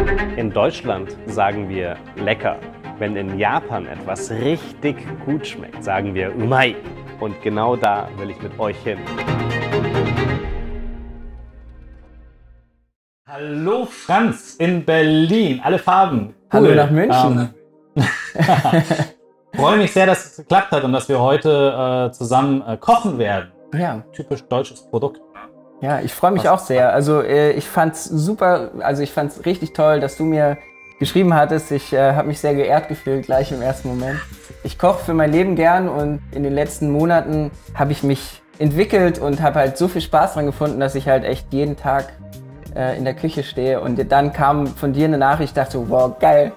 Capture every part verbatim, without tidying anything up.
In Deutschland sagen wir lecker. Wenn in Japan etwas richtig gut schmeckt, sagen wir umai. Und genau da will ich mit euch hin. Hallo Franz in Berlin, alle Farben. Cool. Hallo nach München. Ähm, freue mich sehr, dass es geklappt hat und dass wir heute äh, zusammen äh, kochen werden. Ja. Typisch deutsches Produkt. Ja, ich freue mich Was? auch sehr. Also äh, ich fand's super, also ich fand's richtig toll, dass du mir geschrieben hattest. Ich äh, habe mich sehr geehrt gefühlt gleich im ersten Moment. Ich koche für mein Leben gern und in den letzten Monaten habe ich mich entwickelt und habe halt so viel Spaß dran gefunden, dass ich halt echt jeden Tag äh, in der Küche stehe. Und dann kam von dir eine Nachricht, ich dachte so, wow, geil.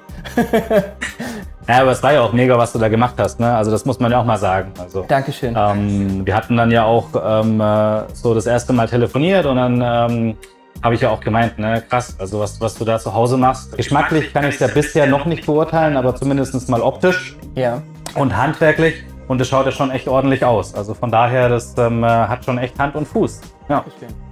Ja, aber es war ja auch mega, was du da gemacht hast, ne? Also das muss man ja auch mal sagen. Also, Dankeschön. Ähm, wir hatten dann ja auch ähm, so das erste Mal telefoniert und dann ähm, habe ich ja auch gemeint, ne, krass, also was, was du da zu Hause machst. Geschmacklich kann ich es ja bisher noch nicht beurteilen, aber zumindest mal optisch ja. und handwerklich. Und es schaut ja schon echt ordentlich aus. Also von daher, das ähm, hat schon echt Hand und Fuß. Ja.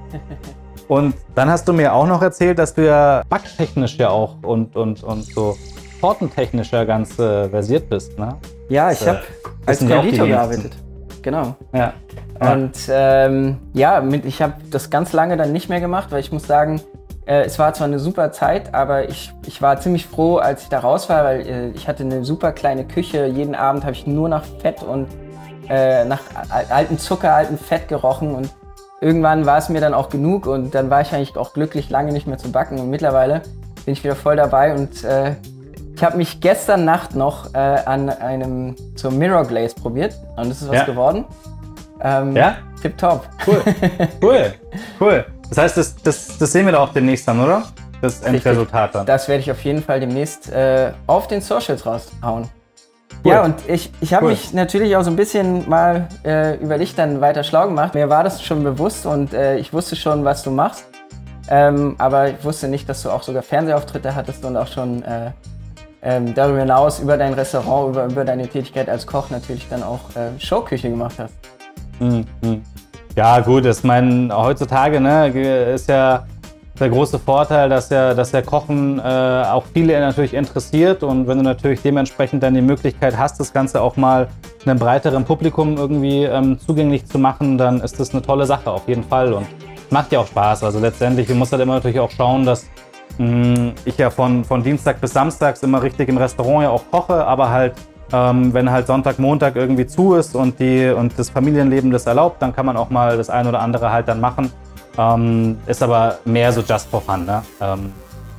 Und dann hast du mir auch noch erzählt, dass du ja backtechnisch ja auch und, und, und so tortentechnisch ja ganz äh, versiert bist, ne? Ja, ich habe als Konditor gearbeitet. Genau. Ja. Und ähm, ja, mit, ich habe das ganz lange dann nicht mehr gemacht, weil ich muss sagen, äh, es war zwar eine super Zeit, aber ich, ich war ziemlich froh, als ich da raus war, weil äh, ich hatte eine super kleine Küche. Jeden Abend habe ich nur nach Fett und äh, nach altem Zucker, altem Fett gerochen und irgendwann war es mir dann auch genug und dann war ich eigentlich auch glücklich, lange nicht mehr zu backen und mittlerweile bin ich wieder voll dabei und äh, ich habe mich gestern Nacht noch äh, an einem zur Mirror Glaze probiert und das ist was ja. geworden. Ähm, ja? Tipptopp. Cool, cool, cool. Das heißt, das, das, das sehen wir da auch demnächst dann, oder? Das Endresultat dann. Das werde ich auf jeden Fall demnächst äh, auf den Socials raushauen. Cool. Ja, und ich, ich habe cool. mich natürlich auch so ein bisschen mal äh, über dich dann weiter schlau gemacht. Mir war das schon bewusst und äh, ich wusste schon, was du machst. Ähm, aber ich wusste nicht, dass du auch sogar Fernsehauftritte hattest und auch schon äh, ähm, darüber hinaus über dein Restaurant, über, über deine Tätigkeit als Koch natürlich dann auch äh, Showküche gemacht hast. Mhm. Ja gut, ich meine, heutzutage ne, ist ja der große Vorteil, dass ja, dass ja Kochen äh, auch viele natürlich interessiert und wenn du natürlich dementsprechend dann die Möglichkeit hast, das Ganze auch mal einem breiteren Publikum irgendwie ähm, zugänglich zu machen, dann ist das eine tolle Sache auf jeden Fall und macht ja auch Spaß. Also letztendlich, wir müssen halt immer natürlich auch schauen, dass mh, ich ja von, von Dienstag bis Samstags immer richtig im Restaurant ja auch koche, aber halt Ähm, wenn halt Sonntag, Montag irgendwie zu ist und, die, und das Familienleben das erlaubt, dann kann man auch mal das ein oder andere halt dann machen. Ähm, ist aber mehr so just for fun, ne? Ähm,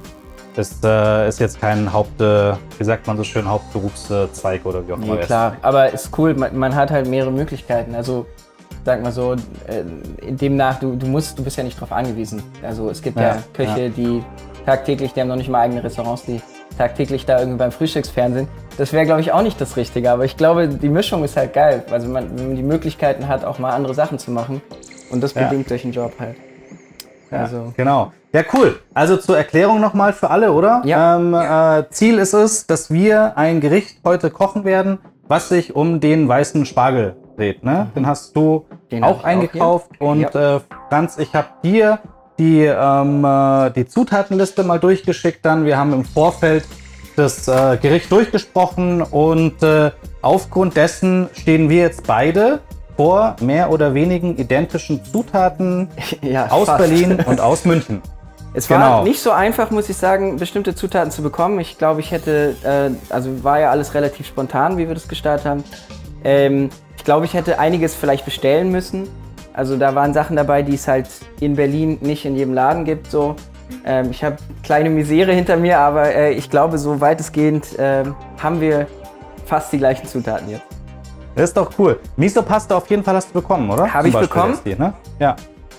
ist, äh, ist jetzt kein Haupt, äh, wie sagt man so schön, Hauptberufszweig oder wie auch immer. Nee, klar, aber ist cool, man, man hat halt mehrere Möglichkeiten. Also sag mal so, äh, demnach, du, du musst, du bist ja nicht drauf angewiesen. Also es gibt ja, ja Köche, ja. die tagtäglich, die haben noch nicht mal eigene Restaurants, die tagtäglich da irgendwie beim Frühstücksfernsehen. Das wäre, glaube ich, auch nicht das Richtige. Aber ich glaube, die Mischung ist halt geil. Also man, wenn man die Möglichkeiten hat, auch mal andere Sachen zu machen. Und das bedingt ja. durch den Job halt. Also. Ja, genau. Ja, cool. Also zur Erklärung nochmal für alle, oder? Ja. Ähm, ja. Äh, Ziel ist es, dass wir ein Gericht heute kochen werden, was sich um den weißen Spargel dreht. Ne? Den hast du den auch eingekauft. Auch und ja. äh, Franz, ich habe dir die, ähm, die Zutatenliste mal durchgeschickt dann. Wir haben im Vorfeld das äh, Gericht durchgesprochen und äh, aufgrund dessen stehen wir jetzt beide vor mehr oder wenigen identischen Zutaten ja, aus fast. Berlin und aus München. Es war genau. nicht so einfach, muss ich sagen, bestimmte Zutaten zu bekommen. Ich glaube, ich hätte, äh, also war ja alles relativ spontan, wie wir das gestartet haben. Ähm, ich glaube, ich hätte einiges vielleicht bestellen müssen. Also da waren Sachen dabei, die es halt in Berlin nicht in jedem Laden gibt. So. Ähm, ich habe kleine Misere hinter mir, aber äh, ich glaube, so weitestgehend äh, haben wir fast die gleichen Zutaten jetzt. Das ist doch cool. Miso-Pasta auf jeden Fall hast du bekommen, oder? Habe ich bekommen. Die, ne? Ja.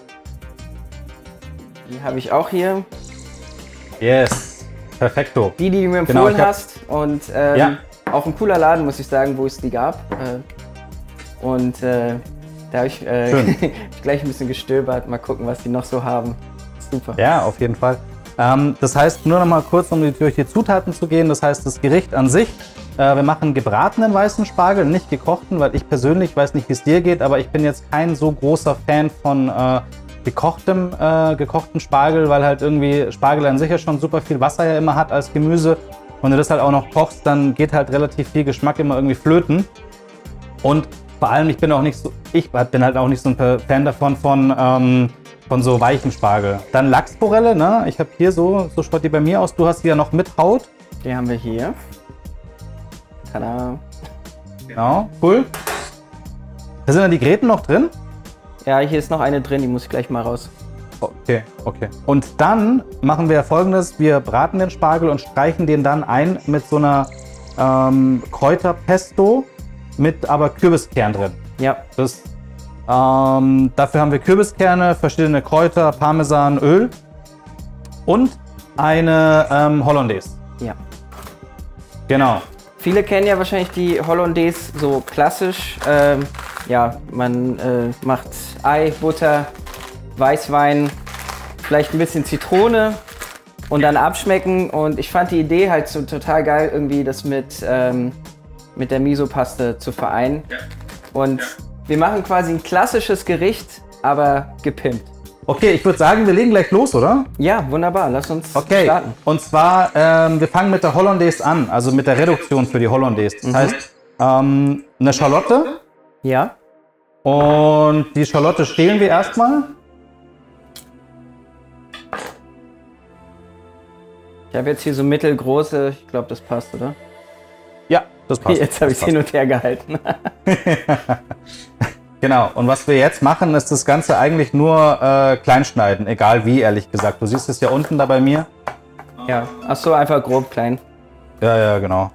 Die habe ich auch hier. Yes. Perfekto. Die, die du mir empfohlen genau, hast. Und ähm, ja. auch ein cooler Laden, muss ich sagen, wo es die gab. Äh, und äh, da habe ich äh, gleich ein bisschen gestöbert. Mal gucken, was die noch so haben. Super. Ja, auf jeden Fall. Ähm, das heißt, nur noch mal kurz, um die, durch die Zutaten zu gehen. Das heißt, das Gericht an sich, äh, wir machen gebratenen weißen Spargel, nicht gekochten, weil ich persönlich weiß nicht, wie es dir geht, aber ich bin jetzt kein so großer Fan von, äh, gekochtem, äh, gekochten Spargel, weil halt irgendwie Spargel an sich ja schon super viel Wasser ja immer hat als Gemüse. Wenn du das halt auch noch kochst, dann geht halt relativ viel Geschmack immer irgendwie flöten. Und vor allem, ich bin auch nicht so, ich bin halt auch nicht so ein Fan davon von, ähm, von so weichem Spargel. Dann Lachsforelle, ne? Ich habe hier so, so schaut die bei mir aus. Du hast die ja noch mit Haut. Die haben wir hier. Tada. Genau, cool. Da sind dann die Gräten noch drin? Ja, hier ist noch eine drin, die muss ich gleich mal raus. Okay, okay. Und dann machen wir Folgendes. Wir braten den Spargel und streichen den dann ein mit so einer ähm, Kräuterpesto mit aber Kürbiskern drin. Ja. Das, ähm, dafür haben wir Kürbiskerne, verschiedene Kräuter, Parmesan, Öl und eine ähm, Hollandaise. Ja. Genau. Viele kennen ja wahrscheinlich die Hollandaise so klassisch. Ähm, ja, man äh, macht Ei, Butter, Weißwein, vielleicht ein bisschen Zitrone und dann abschmecken. Und ich fand die Idee halt so total geil, irgendwie das mit, ähm, mit der Miso-Paste zu vereinen. Ja. Und ja. wir machen quasi ein klassisches Gericht, aber gepimpt. Okay, ich würde sagen, wir legen gleich los, oder? Ja, wunderbar. Lass uns okay. starten. Und zwar, ähm, wir fangen mit der Hollandaise an, also mit der Reduktion für die Hollandaise. Das mhm. heißt, ähm, eine Schalotte. Ja. Und die Schalotte schälen wir erstmal. Ich habe jetzt hier so mittelgroße, ich glaube, das passt, oder? Ja, das passt. Jetzt habe ich es hin und her gehalten. Genau, und was wir jetzt machen, ist das Ganze eigentlich nur äh, klein schneiden, egal wie, ehrlich gesagt. Du siehst es ja unten da bei mir. Ja, ach so, einfach grob klein. Ja, ja, genau.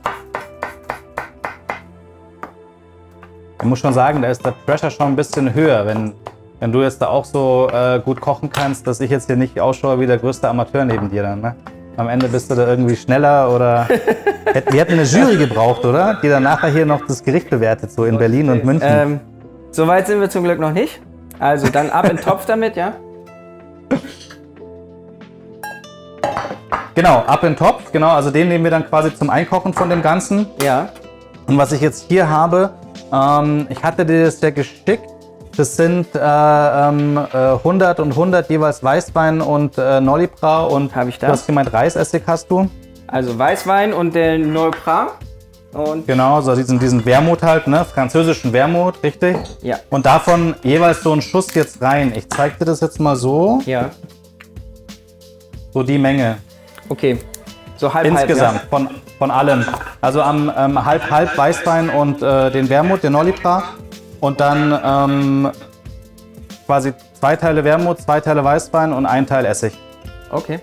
Ich muss schon sagen, da ist der Pressure schon ein bisschen höher, wenn, wenn du jetzt da auch so äh, gut kochen kannst, dass ich jetzt hier nicht ausschaue wie der größte Amateur neben dir dann, ne? Am Ende bist du da irgendwie schneller oder... Wir hätten eine Jury gebraucht, oder? Die dann nachher hier noch das Gericht bewertet, so in Berlin und München. Ähm, so weit sind wir zum Glück noch nicht. Also dann ab in den Topf damit, ja? Genau, ab in den Topf. Genau, also den nehmen wir dann quasi zum Einkochen von dem Ganzen. Ja. Und was ich jetzt hier habe, ähm, ich hatte dir das ja geschickt. Das sind äh, ähm, hundert und hundert jeweils Weißwein und äh, Nolipra und Hab ich da? Du hast gemeint Reisessig hast du. Also Weißwein und den Nolipra. Und genau, so diesen, diesen Wermut halt, ne? Französischen Wermut, richtig? Ja. Und davon jeweils so einen Schuss jetzt rein. Ich zeig dir das jetzt mal so. Ja. So die Menge. Okay. So halb Insgesamt, halb, ja. von, von allem. Also am ähm, halb halb Weißwein und äh, den Wermut, den Nolipra. Und dann ähm, quasi zwei Teile Wermut, zwei Teile Weißwein und ein Teil Essig. Okay.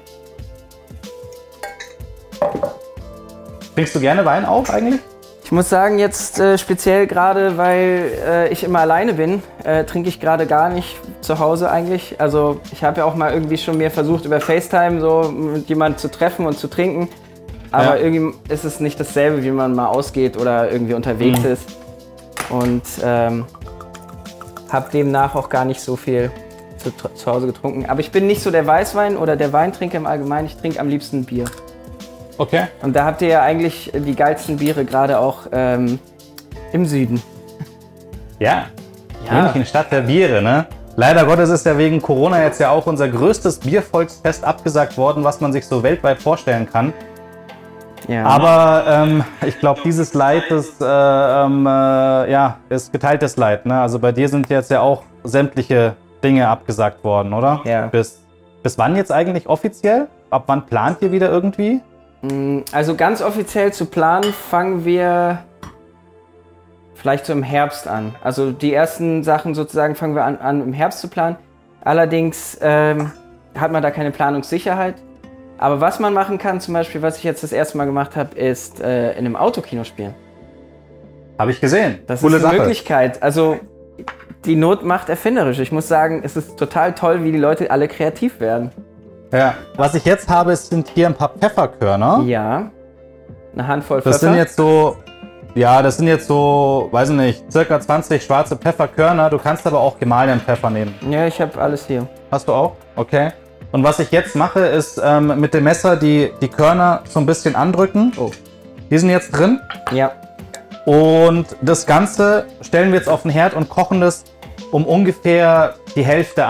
Trinkst du gerne Wein auch eigentlich? Ich muss sagen, jetzt äh, speziell gerade, weil äh, ich immer alleine bin, äh, trinke ich gerade gar nicht zu Hause eigentlich. Also ich habe ja auch mal irgendwie schon mir versucht, über FaceTime so mit jemandem zu treffen und zu trinken. Aber ja. irgendwie ist es nicht dasselbe, wie man mal ausgeht oder irgendwie unterwegs mhm. ist. Und ähm, habe demnach auch gar nicht so viel zu, zu Hause getrunken. Aber ich bin nicht so der Weißwein- oder der Weintrinker im Allgemeinen. Ich trinke am liebsten Bier. Okay. Und da habt ihr ja eigentlich die geilsten Biere, gerade auch ähm, im Süden. Ja, ja. München, Stadt der Biere, ne? Leider Gottes ist ja wegen Corona jetzt ja auch unser größtes Biervolksfest abgesagt worden, was man sich so weltweit vorstellen kann. Ja. Aber ähm, ich glaube, dieses Leid ist, äh, ähm, äh, ja, ist geteiltes Leid. Ne? Also bei dir sind jetzt ja auch sämtliche Dinge abgesagt worden, oder? Ja. Bis, bis wann jetzt eigentlich offiziell? Ab wann plant ihr wieder irgendwie? Also ganz offiziell zu planen fangen wir vielleicht so im Herbst an. Also die ersten Sachen sozusagen fangen wir an, an im Herbst zu planen. Allerdings ähm, hat man da keine Planungssicherheit. Aber was man machen kann, zum Beispiel, was ich jetzt das erste Mal gemacht habe, ist äh, in einem Autokino spielen. Habe ich gesehen. Das Coole ist eine Sache. Möglichkeit. Also die Not macht erfinderisch. Ich muss sagen, es ist total toll, wie die Leute alle kreativ werden. Ja. Was ich jetzt habe, sind hier ein paar Pfefferkörner. Ja. Eine Handvoll Pfeffer. Das sind jetzt so, ja, das sind jetzt so, weiß ich nicht, circa zwanzig schwarze Pfefferkörner. Du kannst aber auch gemahlenen Pfeffer nehmen. Ja, ich habe alles hier. Hast du auch? Okay. Und was ich jetzt mache, ist ähm, mit dem Messer die, die Körner so ein bisschen andrücken. Oh. Die sind jetzt drin. Ja. Und das Ganze stellen wir jetzt auf den Herd und kochen das um ungefähr die Hälfte ein.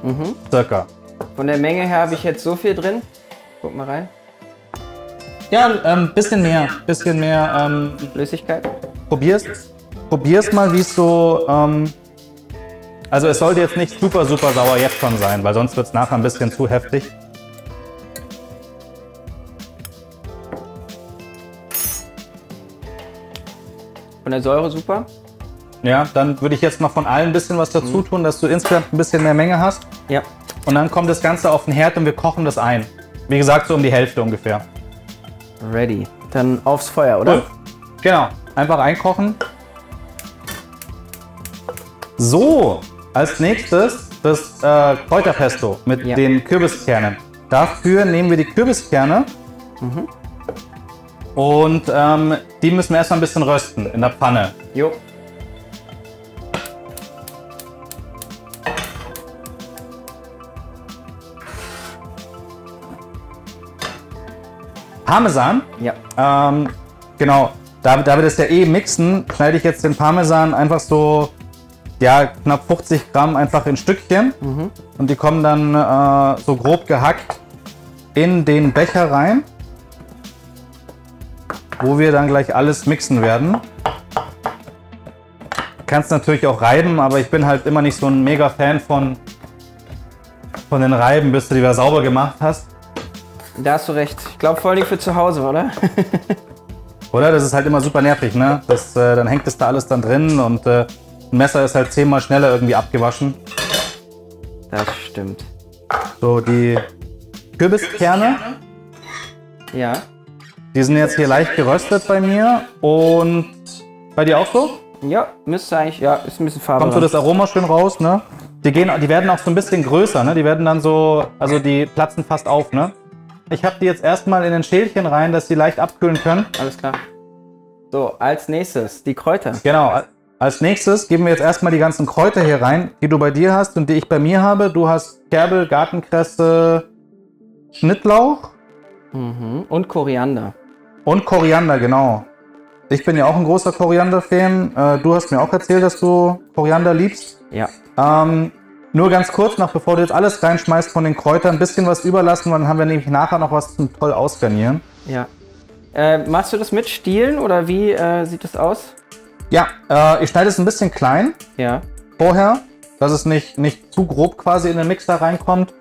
Mhm. Circa. Von der Menge her habe ich jetzt so viel drin. Guck mal rein. Ja, ein ähm, bisschen mehr. Bisschen mehr. Ähm, Flüssigkeit. Probier's. Probier's mal, wie es so. Ähm, also, es sollte jetzt nicht super, super sauer jetzt schon sein, weil sonst wird es nachher ein bisschen zu heftig. Von der Säure super. Ja, dann würde ich jetzt noch von allen ein bisschen was dazu mhm. tun, dass du insgesamt ein bisschen mehr Menge hast. Ja. Und dann kommt das Ganze auf den Herd und wir kochen das ein. Wie gesagt, so um die Hälfte ungefähr. Ready. Dann aufs Feuer, oder? Cool. Genau. Einfach einkochen. So, als nächstes das äh, Kräuterpesto mit ja. den Kürbiskernen. Dafür nehmen wir die Kürbiskerne mhm. und ähm, die müssen wir erstmal ein bisschen rösten in der Pfanne. Jo. Parmesan. Ja. Ähm, genau. Da, da wir das ja eh mixen, schneide ich jetzt den Parmesan einfach so, ja, knapp fünfzig Gramm einfach in Stückchen. Mhm. Und die kommen dann äh, so grob gehackt in den Becher rein, wo wir dann gleich alles mixen werden. Du kannst natürlich auch reiben, aber ich bin halt immer nicht so ein mega Fan von, von den Reiben, bis du die wieder sauber gemacht hast. Da hast du recht. Ich glaube vor allem für zu Hause, oder? Oder? Das ist halt immer super nervig, ne? Das, äh, dann hängt das da alles dann drin und äh, ein Messer ist halt zehnmal schneller irgendwie abgewaschen. Das stimmt. So, die Kürbiskerne. Ja. Die sind jetzt hier leicht geröstet bei mir. Und bei dir auch so? Ja, müsste eigentlich, ja, ist ein bisschen farbenreich. Kommt so das Aroma schön raus, ne? Die, gehen, die werden auch so ein bisschen größer, ne? Die werden dann so, also die platzen fast auf, ne? Ich habe die jetzt erstmal in ein Schälchen rein, dass sie leicht abkühlen können. Alles klar. So, als nächstes die Kräuter. Genau. Als nächstes geben wir jetzt erstmal die ganzen Kräuter hier rein, die du bei dir hast und die ich bei mir habe. Du hast Kerbel, Gartenkresse, Schnittlauch. Mhm. Und Koriander. Und Koriander, genau. Ich bin ja auch ein großer Koriander-Fan. Äh, du hast mir auch erzählt, dass du Koriander liebst. Ja. Ähm, nur ganz kurz noch, bevor du jetzt alles reinschmeißt von den Kräutern, ein bisschen was überlassen, dann haben wir nämlich nachher noch was zum toll ausgarnieren. Ja. Äh, machst du das mit Stielen oder wie äh, sieht das aus? Ja, äh, ich schneide es ein bisschen klein. Ja. Vorher, dass es nicht, nicht zu grob quasi in den Mixer reinkommt.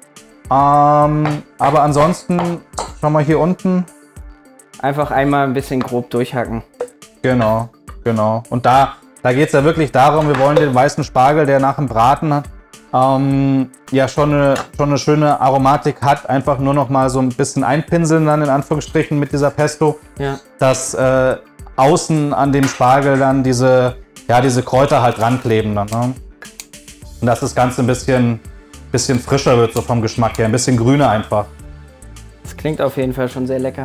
Ähm, aber ansonsten, schau mal hier unten. Einfach einmal ein bisschen grob durchhacken. Genau, genau. Und da, da geht es ja wirklich darum, wir wollen den weißen Spargel, der nach dem Braten ähm, ja schon eine, schon eine schöne Aromatik hat, einfach nur noch mal so ein bisschen einpinseln dann in Anführungsstrichen mit dieser Pesto. Ja. Dass äh, außen an dem Spargel dann diese, ja, diese Kräuter halt rankleben dann. Ne? Und dass das Ganze ein bisschen, bisschen frischer wird, so vom Geschmack her, ein bisschen grüner einfach. Das klingt auf jeden Fall schon sehr lecker.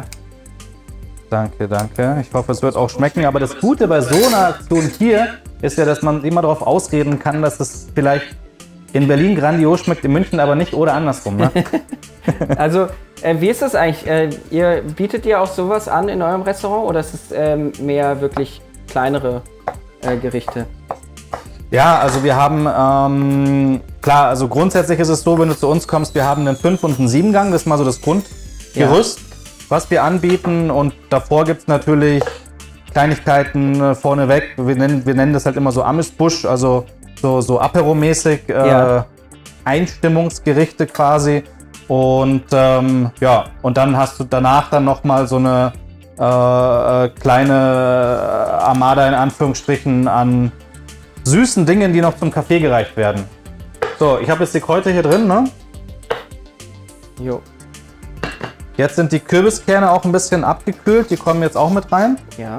Danke, danke. Ich hoffe, es wird auch schmecken. Aber das Gute bei so einer Aktion hier ist ja, dass man immer darauf ausreden kann, dass es vielleicht in Berlin grandios schmeckt, in München aber nicht oder andersrum. Ne? Also, äh, wie ist das eigentlich? Äh, ihr bietet ihr auch sowas an in eurem Restaurant oder ist es ähm, mehr wirklich kleinere äh, Gerichte? Ja, also wir haben, ähm, klar, also grundsätzlich ist es so, wenn du zu uns kommst, wir haben einen fünf- und einen sieben-Gang, das ist mal so das Grundgerüst, ja, was wir anbieten, und davor gibt es natürlich Kleinigkeiten äh, vorneweg. Wir nennen, wir nennen das halt immer so Amüsbusch, also so, so Apero-mäßig, äh, ja, Einstimmungsgerichte quasi. Und ähm, ja, und dann hast du danach dann nochmal so eine äh, kleine Armada in Anführungsstrichen an süßen Dingen, die noch zum Kaffee gereicht werden. So, ich habe jetzt die Kräuter hier drin, ne? Jo. Jetzt sind die Kürbiskerne auch ein bisschen abgekühlt, die kommen jetzt auch mit rein. Ja.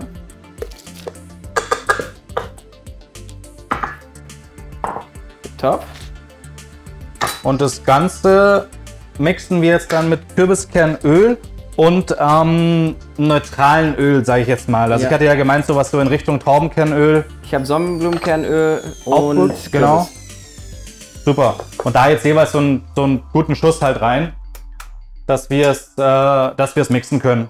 Top. Und das Ganze mixen wir jetzt dann mit Kürbiskernöl und ähm, neutralen Öl, sage ich jetzt mal. Also ja, ich hatte ja gemeint, sowas so in Richtung Traubenkernöl. Ich habe Sonnenblumenkernöl auch und gut, genau. Super. Und da jetzt jeweils so einen, so einen guten Schuss halt rein, dass wir es äh, dass wir es mixen können.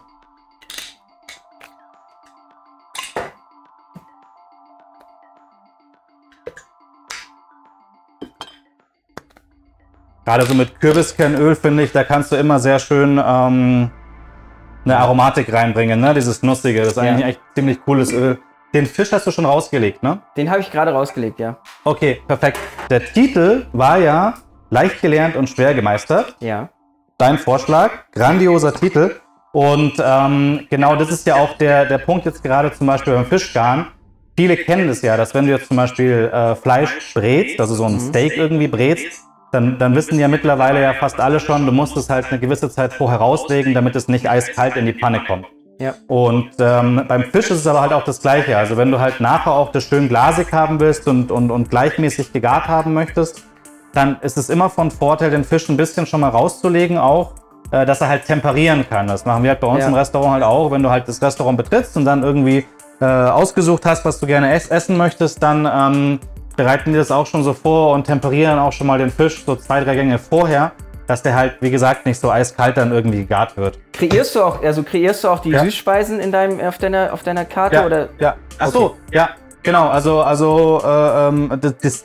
Gerade so mit Kürbiskernöl, finde ich, da kannst du immer sehr schön ähm, eine Aromatik reinbringen, ne? Dieses Nussige. Das ist eigentlich ja. echt ziemlich cooles Öl. Den Fisch hast du schon rausgelegt, ne? Den habe ich gerade rausgelegt, ja. Okay, perfekt. Der Titel war ja leicht gelernt und schwer gemeistert. Ja. Dein Vorschlag, grandioser Titel. Und ähm, genau das ist ja auch der, der Punkt jetzt gerade zum Beispiel beim Fischgarn. Viele kennen es ja, dass wenn du jetzt zum Beispiel äh, Fleisch brätst, also so ein mhm. Steak irgendwie brätst, dann, dann wissen ja mittlerweile ja fast alle schon, du musst es halt eine gewisse Zeit vorher rauslegen, damit es nicht eiskalt in die Pfanne kommt. Ja. Und ähm, beim Fisch ist es aber halt auch das Gleiche. Also wenn du halt nachher auch das schön glasig haben willst und, und, und gleichmäßig gegart haben möchtest, dann ist es immer von Vorteil, den Fisch ein bisschen schon mal rauszulegen auch, äh, dass er halt temperieren kann. Das machen wir halt bei uns ja. im Restaurant halt auch. Wenn du halt das Restaurant betrittst und dann irgendwie äh, ausgesucht hast, was du gerne ess essen möchtest, dann ähm, bereiten die das auch schon so vor und temperieren auch schon mal den Fisch so zwei, drei Gänge vorher, dass der halt, wie gesagt, nicht so eiskalt dann irgendwie gegart wird. Kreierst du auch, also kreierst du auch die ja. Süßspeisen in deinem, auf deiner, auf deiner Karte? Ja, oder? ja. Ach so, okay. ja, genau. Also, also äh, ähm, das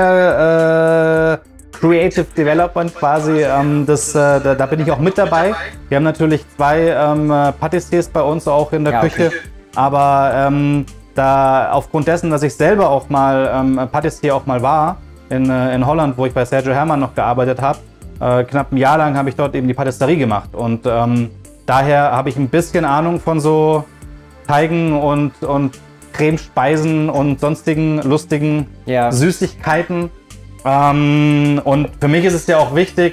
Dessert äh, Creative Development quasi, ähm, das, äh, da, da bin ich auch mit dabei. Wir haben natürlich zwei ähm, Patissiers bei uns auch in der ja, Küche, okay. aber ähm, da aufgrund dessen, dass ich selber auch mal ähm, Patissier auch mal war in, äh, in Holland, wo ich bei Sergio Herrmann noch gearbeitet habe, äh, knapp ein Jahr lang habe ich dort eben die Patisserie gemacht und ähm, daher habe ich ein bisschen Ahnung von so Teigen und, und Cremespeisen und sonstigen lustigen ja. Süßigkeiten. Ähm, und für mich ist es ja auch wichtig,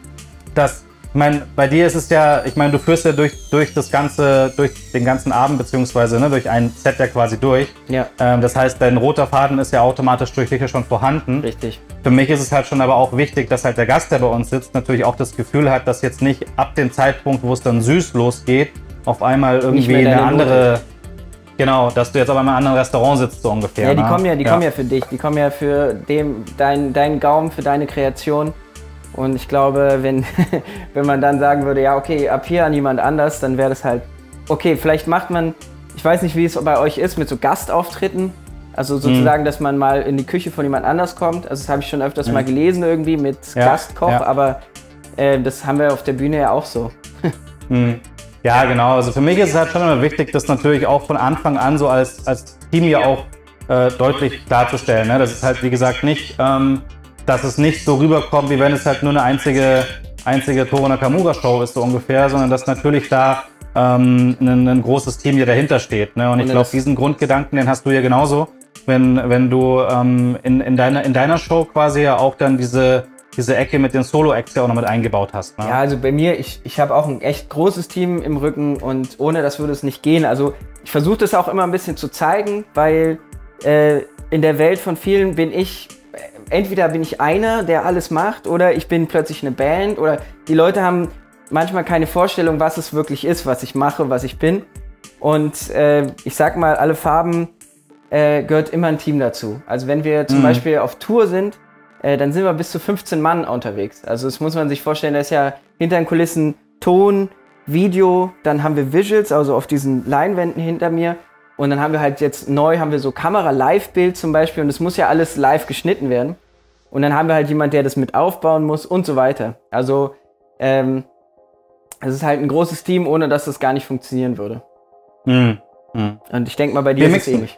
dass, ich meine, bei dir ist es ja, ich meine, du führst ja durch, durch das ganze, durch den ganzen Abend, beziehungsweise ne, durch ein Set ja quasi durch. Ja. Ähm, das heißt, dein roter Faden ist ja automatisch durch dich ja schon vorhanden. Richtig. Für mich ist es halt schon aber auch wichtig, dass halt der Gast, der bei uns sitzt, natürlich auch das Gefühl hat, dass jetzt nicht ab dem Zeitpunkt, wo es dann süß losgeht, auf einmal irgendwie eine andere... Note. Genau, dass du jetzt aber in einem anderen Restaurant sitzt, so ungefähr. Ja, die ne? kommen ja, die ja. kommen ja für dich, die kommen ja für dem, dein, deinen Gaumen, für deine Kreation. Und ich glaube, wenn, wenn man dann sagen würde, ja okay, ab hier an jemand anders, dann wäre das halt, okay, vielleicht macht man, ich weiß nicht, wie es bei euch ist, mit so Gastauftritten. Also sozusagen, mhm. dass man mal in die Küche von jemand anders kommt. Also das habe ich schon öfters mhm. mal gelesen irgendwie mit ja, Gastkoch, ja. aber äh, das haben wir auf der Bühne ja auch so. mhm. Ja, genau. Also für mich ist es halt schon immer wichtig, das natürlich auch von Anfang an so als, als Team ja auch äh, deutlich klarzustellen. Ne? Das ist halt, wie gesagt, nicht, ähm, dass es nicht so rüberkommt, wie wenn es halt nur eine einzige, einzige Toru Nakamura-Show ist, so ungefähr, sondern dass natürlich da ähm, ein, ein großes Team hier dahinter steht. Ne? Und ich glaube, diesen Grundgedanken, den hast du ja genauso, wenn, wenn du ähm, in, in, deiner, in deiner Show quasi ja auch dann diese diese Ecke mit den Solo-Acts ja auch noch mit eingebaut hast. Ne? Ja, also bei mir, ich, ich habe auch ein echt großes Team im Rücken und ohne das würde es nicht gehen. Also ich versuche das auch immer ein bisschen zu zeigen, weil äh, in der Welt von vielen bin ich, entweder bin ich einer, der alles macht, oder ich bin plötzlich eine Band, oder die Leute haben manchmal keine Vorstellung, was es wirklich ist, was ich mache, was ich bin. Und äh, ich sag mal, alle Farben äh, gehört immer ein Team dazu. Also wenn wir zum mhm. Beispiel auf Tour sind, dann sind wir bis zu fünfzehn Mann unterwegs. Also das muss man sich vorstellen, da ist ja hinter den Kulissen Ton, Video, dann haben wir Visuals, also auf diesen Leinwänden hinter mir. Und dann haben wir halt jetzt neu, haben wir so Kamera-Live-Bild zum Beispiel und das muss ja alles live geschnitten werden. Und dann haben wir halt jemand, der das mit aufbauen muss und so weiter. Also ähm, es ist halt ein großes Team, ohne dass das gar nicht funktionieren würde. Mhm. Mhm. Und ich denke mal, bei dir ist es ähnlich.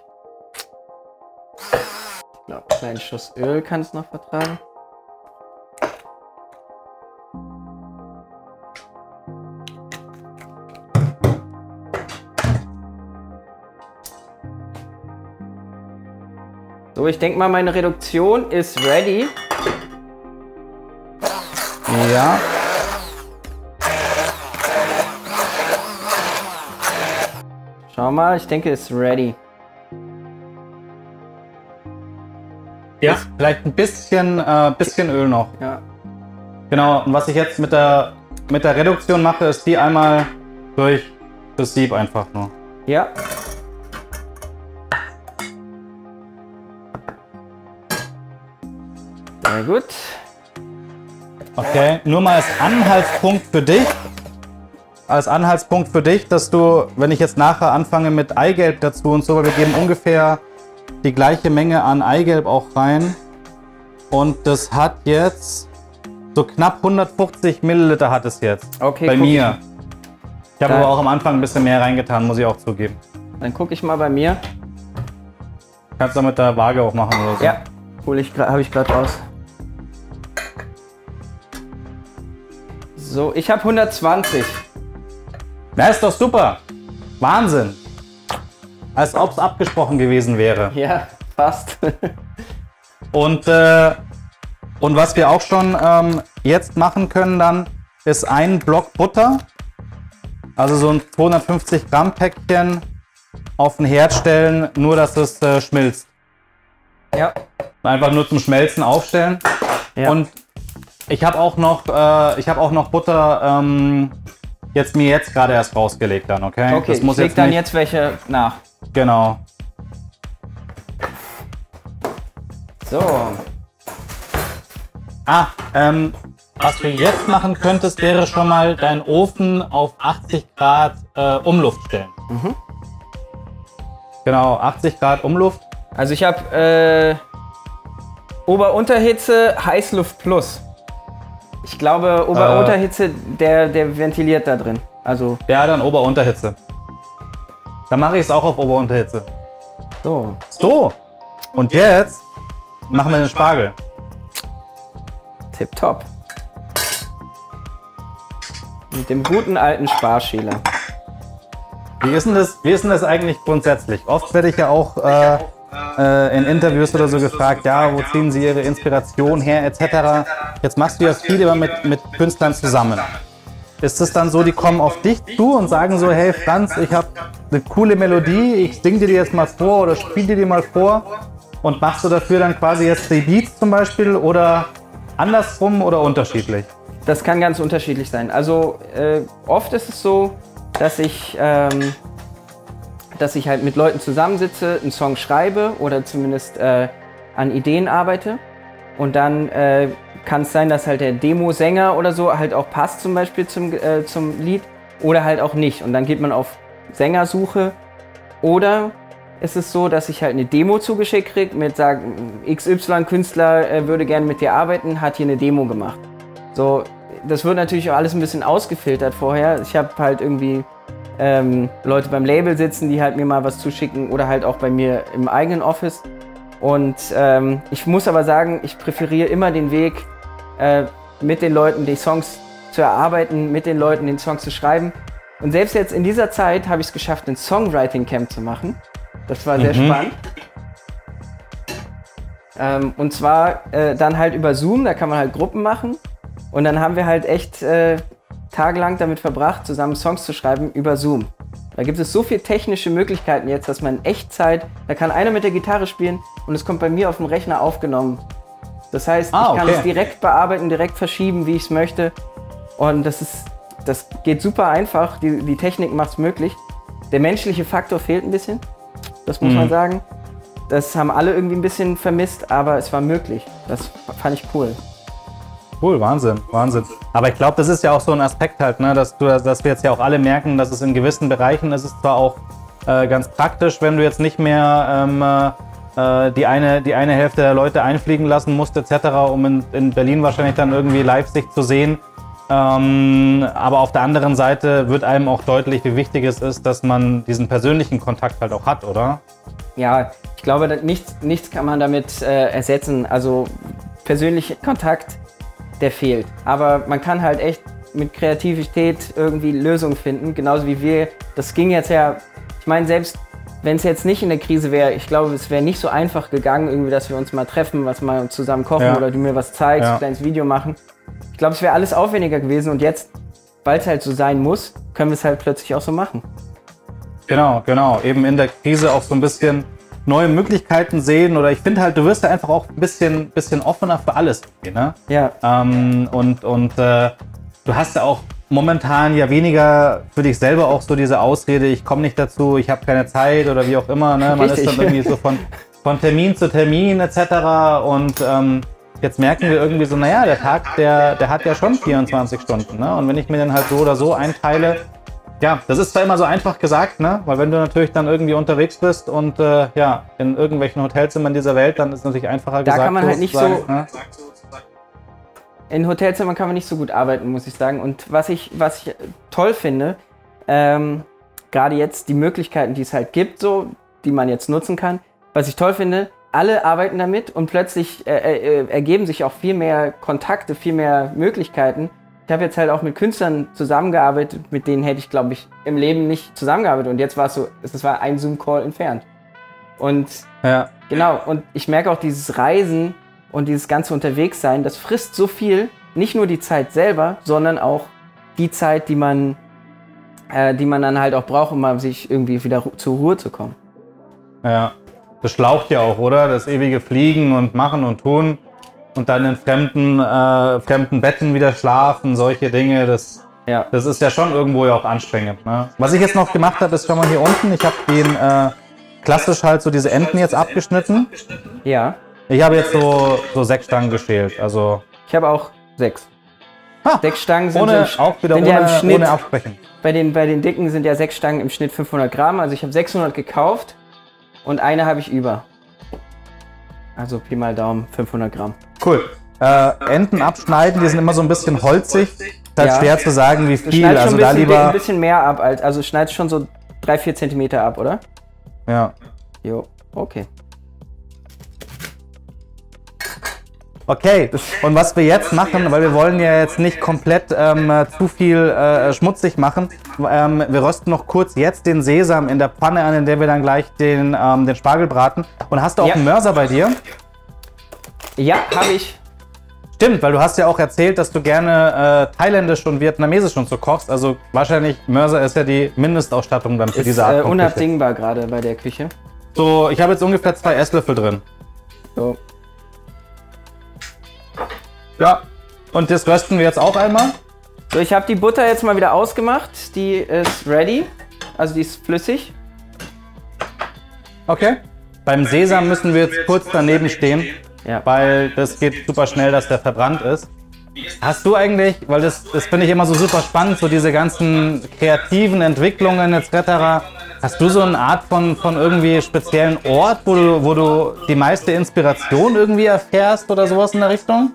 Ja, einen kleinen Schuss Öl kann es noch vertragen. So, ich denke mal, meine Reduktion ist ready. Ja. Schau mal, ich denke, es ist ready. Ja, vielleicht ein bisschen, äh, bisschen Öl noch. Ja. Genau, und was ich jetzt mit der, mit der Reduktion mache, ist die einmal durch das Sieb einfach nur. Ja. Sehr gut. Okay, nur mal als Anhaltspunkt für dich. Als Anhaltspunkt für dich, dass du, wenn ich jetzt nachher anfange mit Eigelb dazu und so, weil wir geben ungefähr die gleiche Menge an Eigelb auch rein. Und das hat jetzt So knapp hundertfünfzig Milliliter hat es jetzt. Okay, bei mir. Ich, ich habe aber auch am Anfang ein bisschen mehr reingetan, muss ich auch zugeben. Dann gucke ich mal bei mir. Kannst du mit der Waage auch machen oder so? Ja, hole ich, habe ich gerade raus. So, ich habe hundertzwanzig. Das ist doch super. Wahnsinn. Als ob es abgesprochen gewesen wäre. Ja, fast. und, äh, und was wir auch schon ähm, jetzt machen können dann, ist ein Block Butter. Also so ein zweihundertfünfzig Gramm Päckchen auf den Herd stellen, nur dass es äh, schmilzt. Ja. Einfach nur zum Schmelzen aufstellen. Ja. Und ich habe auch noch, äh, ich habe auch noch Butter ähm, jetzt mir jetzt gerade erst rausgelegt dann, okay? Okay, das muss ich leg jetzt dann nicht... jetzt welche nach. Genau. So. Ah, ähm, was du jetzt machen könntest, wäre schon mal deinen Ofen auf achtzig Grad äh, Umluft stellen. Mhm. Genau, achtzig Grad Umluft. Also ich habe äh, Ober-Unterhitze, Heißluft plus. Ich glaube, Ober-Unterhitze, der, der ventiliert da drin. Also ja, dann Ober-Unterhitze. Dann mache ich es auch auf Ober-Unterhitze. So. So. Und jetzt machen wir den Spargel. Tipptopp. Mit dem guten alten Sparschäler. Wie ist denn das, wie ist denn das eigentlich grundsätzlich? Oft werde ich ja auch äh, äh, in Interviews oder so gefragt, ja, wo ziehen Sie Ihre Inspiration her, et cetera. Jetzt machst du ja viel immer mit, mit Künstlern zusammen. Ist es dann so, die kommen auf dich zu und sagen so, hey Franz, ich habe eine coole Melodie, ich singe dir die jetzt mal vor oder spiele dir die mal vor und machst du dafür dann quasi jetzt die Beats zum Beispiel oder andersrum oder unterschiedlich? Das kann ganz unterschiedlich sein. Also äh, oft ist es so, dass ich, ähm, dass ich halt mit Leuten zusammensitze, einen Song schreibe oder zumindest äh, an Ideen arbeite. Und dann äh, kann es sein, dass halt der Demo-Sänger oder so halt auch passt zum Beispiel zum, äh, zum Lied oder halt auch nicht. Und dann geht man auf Sängersuche. Oder ist es so, dass ich halt eine Demo zugeschickt kriege mit sagen, X Y-Künstler äh, würde gerne mit dir arbeiten, hat hier eine Demo gemacht. So, das wird natürlich auch alles ein bisschen ausgefiltert vorher. Ich habe halt irgendwie ähm, Leute beim Label sitzen, die halt mir mal was zuschicken oder halt auch bei mir im eigenen Office. Und ähm, ich muss aber sagen, ich präferiere immer den Weg, äh, mit den Leuten die Songs zu erarbeiten, mit den Leuten den Song zu schreiben. Und selbst jetzt in dieser Zeit habe ich es geschafft, ein Songwriting-Camp zu machen. Das war sehr mhm. spannend. Ähm, und zwar äh, dann halt über Zoom, da kann man halt Gruppen machen. Und dann haben wir halt echt äh, tagelang damit verbracht, zusammen Songs zu schreiben über Zoom. Da gibt es so viele technische Möglichkeiten jetzt, dass man in Echtzeit, da kann einer mit der Gitarre spielen und es kommt bei mir auf dem Rechner aufgenommen. Das heißt, ah, ich kann okay. es direkt bearbeiten, direkt verschieben, wie ich es möchte. Und das ist, das geht super einfach. Die, die Technik macht es möglich. Der menschliche Faktor fehlt ein bisschen, das muss mhm. man sagen. Das haben alle irgendwie ein bisschen vermisst, aber es war möglich. Das fand ich cool. Cool, Wahnsinn, Wahnsinn. Aber ich glaube, das ist ja auch so ein Aspekt halt, ne, dass, du, dass wir jetzt ja auch alle merken, dass es in gewissen Bereichen ist es zwar auch äh, ganz praktisch, wenn du jetzt nicht mehr ähm, äh, die, eine, die eine Hälfte der Leute einfliegen lassen musst et cetera, um in, in Berlin wahrscheinlich dann irgendwie live sich zu sehen. Ähm, aber auf der anderen Seite wird einem auch deutlich, wie wichtig es ist, dass man diesen persönlichen Kontakt halt auch hat, oder? Ja, ich glaube, nichts, nichts kann man damit äh, ersetzen. Also persönlicher Kontakt, der fehlt. Aber man kann halt echt mit Kreativität irgendwie Lösungen finden, genauso wie wir. Das ging jetzt ja, ich meine, selbst wenn es jetzt nicht in der Krise wäre, ich glaube, es wäre nicht so einfach gegangen, irgendwie, dass wir uns mal treffen, was mal zusammen kochen ja. oder du mir was zeigst, ja. ein kleines Video machen. Ich glaube, es wäre alles aufwendiger gewesen und jetzt, weil es halt so sein muss, können wir es halt plötzlich auch so machen. Genau, genau. Eben in der Krise auch so ein bisschen neue Möglichkeiten sehen oder ich finde halt, du wirst ja einfach auch ein bisschen, bisschen offener für alles. Ne? Ja. Ähm, und und äh, du hast ja auch momentan ja weniger für dich selber auch so diese Ausrede, ich komme nicht dazu, ich habe keine Zeit oder wie auch immer. Ne? Man Richtig. Ist dann irgendwie so von, von Termin zu Termin et cetera. Und ähm, jetzt merken wir irgendwie so, naja, der Tag, der, der hat ja schon vierundzwanzig Stunden. Ne? Und wenn ich mir den halt so oder so einteile, ja, das ist zwar immer so einfach gesagt, ne? Weil wenn du natürlich dann irgendwie unterwegs bist und äh, ja, in irgendwelchen Hotelzimmern dieser Welt, dann ist es natürlich einfacher da gesagt. Da kann man halt nicht so, ne? in Hotelzimmern kann man nicht so gut arbeiten, muss ich sagen. Und was ich, was ich toll finde, ähm, gerade jetzt die Möglichkeiten, die es halt gibt, so, die man jetzt nutzen kann, was ich toll finde, alle arbeiten damit und plötzlich äh, äh, ergeben sich auch viel mehr Kontakte, viel mehr Möglichkeiten. Ich habe jetzt halt auch mit Künstlern zusammengearbeitet, mit denen hätte ich, glaube ich, im Leben nicht zusammengearbeitet. Und jetzt war es so, es war ein Zoom-Call entfernt. Und ja. genau, und ich merke auch dieses Reisen und dieses ganze Unterwegssein, das frisst so viel, nicht nur die Zeit selber, sondern auch die Zeit, die man, äh, die man dann halt auch braucht, um mal sich irgendwie wieder zur Ruhe zu kommen. Ja. Das schlaucht ja auch, oder? Das ewige Fliegen und Machen und Tun und dann in fremden, äh, fremden Betten wieder schlafen, solche Dinge, das, ja. das ist ja schon irgendwo ja auch anstrengend. Ne? Was ich jetzt noch gemacht habe, ist schon mal hier unten, ich habe den äh, klassisch halt so diese Enden jetzt abgeschnitten. Ja. Ich habe jetzt so, so sechs Stangen geschält, also... Ich habe auch sechs. Ha, sechs Stangen sind, ohne, im, auch wieder sind ohne, ja im Schnitt, ohne Absprechen. Bei den, bei den dicken sind ja sechs Stangen im Schnitt fünfhundert Gramm, also ich habe sechshundert gekauft. Und eine habe ich über. Also Pi mal Daumen, fünfhundert Gramm. Cool. Äh, Enden abschneiden, die sind immer so ein bisschen holzig. Das ist halt ja. schwer zu sagen, wie viel. Du also schon da ein bisschen, lieber ein bisschen mehr ab, als, also schneidest schon so drei, vier Zentimeter ab, oder? Ja. Jo, okay. Okay, und was wir jetzt machen, weil wir wollen ja jetzt nicht komplett ähm, zu viel äh, schmutzig machen, ähm, wir rösten noch kurz jetzt den Sesam in der Pfanne an, in der wir dann gleich den, ähm, den Spargel braten. Und hast du auch ja. einen Mörser bei dir? Ja, habe ich. Stimmt, weil du hast ja auch erzählt, dass du gerne äh, thailändisch und vietnamesisch und so kochst. Also wahrscheinlich Mörser ist ja die Mindestausstattung dann für ist, diese Art äh, von unabdingbar gerade bei der Küche. So, ich habe jetzt ungefähr zwei Esslöffel drin. So. Ja, und das rösten wir jetzt auch einmal. So, ich habe die Butter jetzt mal wieder ausgemacht. Die ist ready. Also die ist flüssig. Okay. Beim Sesam müssen wir jetzt kurz daneben stehen, ja. weil das geht super schnell, dass der verbrannt ist. Hast du eigentlich, weil das, das finde ich immer so super spannend, so diese ganzen kreativen Entwicklungen et cetera. Hast du so eine Art von, von irgendwie speziellen Ort, wo du, wo du die meiste Inspiration irgendwie erfährst oder sowas in der Richtung?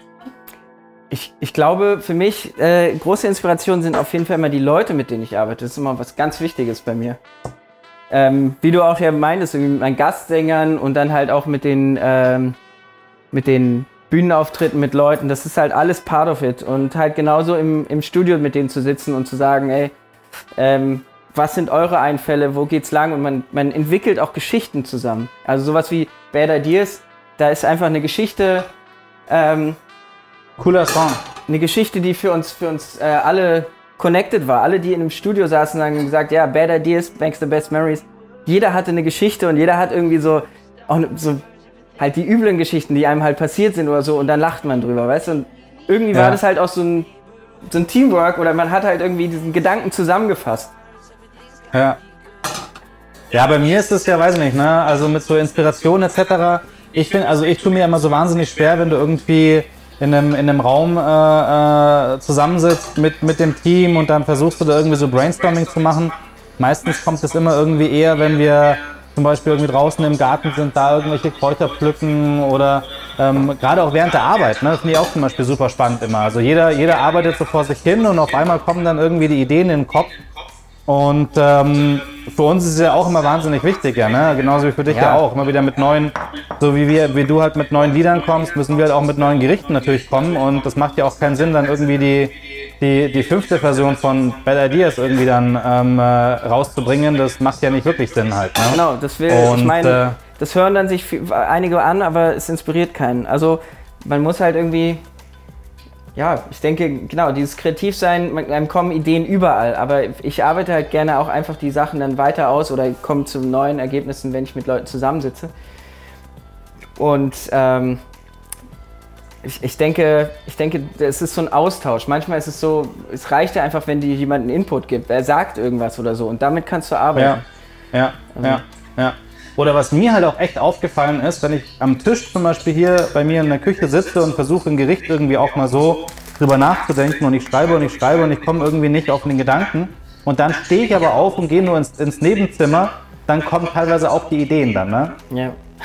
Ich, ich glaube, für mich, äh, große Inspirationen sind auf jeden Fall immer die Leute, mit denen ich arbeite. Das ist immer was ganz Wichtiges bei mir. Ähm, wie du auch ja meintest, mit meinen Gastsängern und dann halt auch mit den, ähm, mit den Bühnenauftritten mit Leuten. Das ist halt alles part of it. Und halt genauso im, im Studio mit denen zu sitzen und zu sagen, ey, ähm, was sind eure Einfälle, wo geht's lang? Und man, man entwickelt auch Geschichten zusammen. Also sowas wie Bad Ideas, da ist einfach eine Geschichte... Ähm, Cooler Song. Eine Geschichte, die für uns, für uns äh, alle connected war. Alle, die in einem Studio saßen, haben gesagt, ja, Bad Ideas makes the best memories. Jeder hatte eine Geschichte und jeder hat irgendwie so, auch so halt die üblen Geschichten, die einem halt passiert sind oder so, und dann lacht man drüber, weißt du? Und irgendwie ja. war das halt auch so ein, so ein Teamwork, oder man hat halt irgendwie diesen Gedanken zusammengefasst. Ja. Ja, bei mir ist es ja, weiß ich nicht, ne, also mit so Inspiration et cetera. Ich finde, also ich tue mir immer so wahnsinnig schwer, wenn du irgendwie in einem, in einem Raum äh, äh, zusammensitzt mit, mit dem Team und dann versuchst du da irgendwie so Brainstorming zu machen. Meistens kommt es immer irgendwie eher, wenn wir zum Beispiel irgendwie draußen im Garten sind, da irgendwelche Kräuter pflücken oder ähm, gerade auch während der Arbeit, ne, das finde ich auch zum Beispiel super spannend immer. Also jeder, jeder arbeitet so vor sich hin und auf einmal kommen dann irgendwie die Ideen in den Kopf. Und ähm, für uns ist es ja auch immer wahnsinnig wichtig, ja, ne? Genauso wie für dich ja. ja auch. Immer wieder mit neuen, so wie, wir, wie du halt mit neuen Liedern kommst, müssen wir halt auch mit neuen Gerichten natürlich kommen. Und das macht ja auch keinen Sinn, dann irgendwie die, die, die fünfte Version von Bad Ideas irgendwie dann ähm, äh, rauszubringen. Das macht ja nicht wirklich Sinn halt. Ne? Genau, das will, Und, ich meine, äh, das hören dann sich einige an, aber es inspiriert keinen. Also man muss halt irgendwie... Ja, ich denke, genau, dieses Kreativsein, einem kommen Ideen überall, aber ich arbeite halt gerne auch einfach die Sachen dann weiter aus oder komme zu neuen Ergebnissen, wenn ich mit Leuten zusammensitze. Und ähm, ich, ich denke, ich denke, es ist so ein Austausch. Manchmal ist es so, es reicht ja einfach, wenn dir jemand einen Input gibt, er sagt irgendwas oder so, und damit kannst du arbeiten. Ja, ja, also. ja, ja. Oder was mir halt auch echt aufgefallen ist, wenn ich am Tisch zum Beispiel hier bei mir in der Küche sitze und versuche ein Gericht irgendwie auch mal so drüber nachzudenken und ich schreibe und ich schreibe und ich komme irgendwie nicht auf den Gedanken und dann stehe ich aber auf und gehe nur ins, ins Nebenzimmer, dann kommen teilweise auch die Ideen dann, ne? Ja.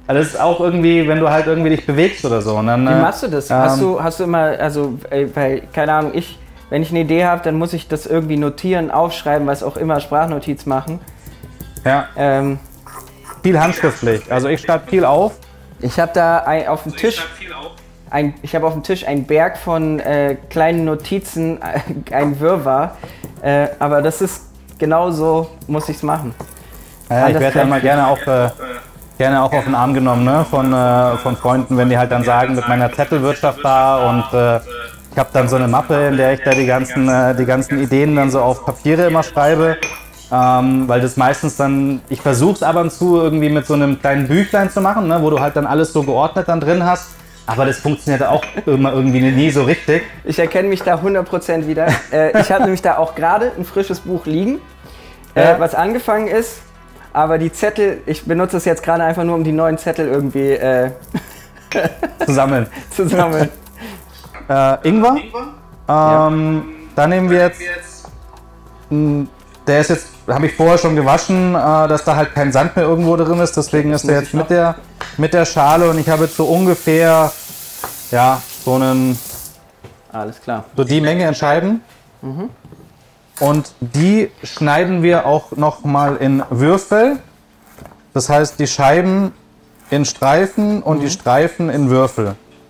Also das ist auch irgendwie, wenn du halt irgendwie dich bewegst oder so. Und dann, Wie machst du das? Ähm, hast, du, hast du immer, also, äh, weil, keine Ahnung, ich, wenn ich eine Idee habe, dann muss ich das irgendwie notieren, aufschreiben, was auch immer, Sprachnotiz machen. Ja. Ähm, viel handschriftlich. Also ich schreibe viel auf. Ich habe da ein, auf dem Also Tisch, ein, ich habe auf dem Tisch einen Berg von äh, kleinen Notizen, ein Wirrwarr. Äh, aber das ist genau so, muss ich es machen. Ja, ich werde ja immer gerne auch, äh, gerne auch auf den Arm genommen, ne? von, äh, von Freunden, wenn die halt dann sagen, mit meiner Zettelwirtschaft da und äh, ich habe dann so eine Mappe, in der ich da die ganzen, äh, die ganzen Ideen dann so auf Papiere immer schreibe. Ähm, weil das meistens dann, ich versuche es ab und zu irgendwie mit so einem kleinen Büchlein zu machen, ne? Wo du halt dann alles so geordnet dann drin hast. Aber das funktioniert auch immer irgendwie nie so richtig. Ich erkenne mich da hundert Prozent wieder. Äh, ich habe nämlich da auch gerade ein frisches Buch liegen, äh, ja. was angefangen ist. Aber die Zettel, ich benutze es jetzt gerade einfach nur, um die neuen Zettel irgendwie äh, zu sammeln. zu sammeln. äh, Ingwer. Ähm, ja. Da nehmen wir jetzt, mh, der ist jetzt, habe ich vorher schon gewaschen, äh, dass da halt kein Sand mehr irgendwo drin ist. Deswegen ist der jetzt mit der, mit der Schale und ich habe jetzt so ungefähr, ja, so einen, alles klar. So die Menge in Scheiben. Mhm. Und die schneiden wir auch noch mal in Würfel. Das heißt, die Scheiben in Streifen und mhm. die Streifen in Würfel.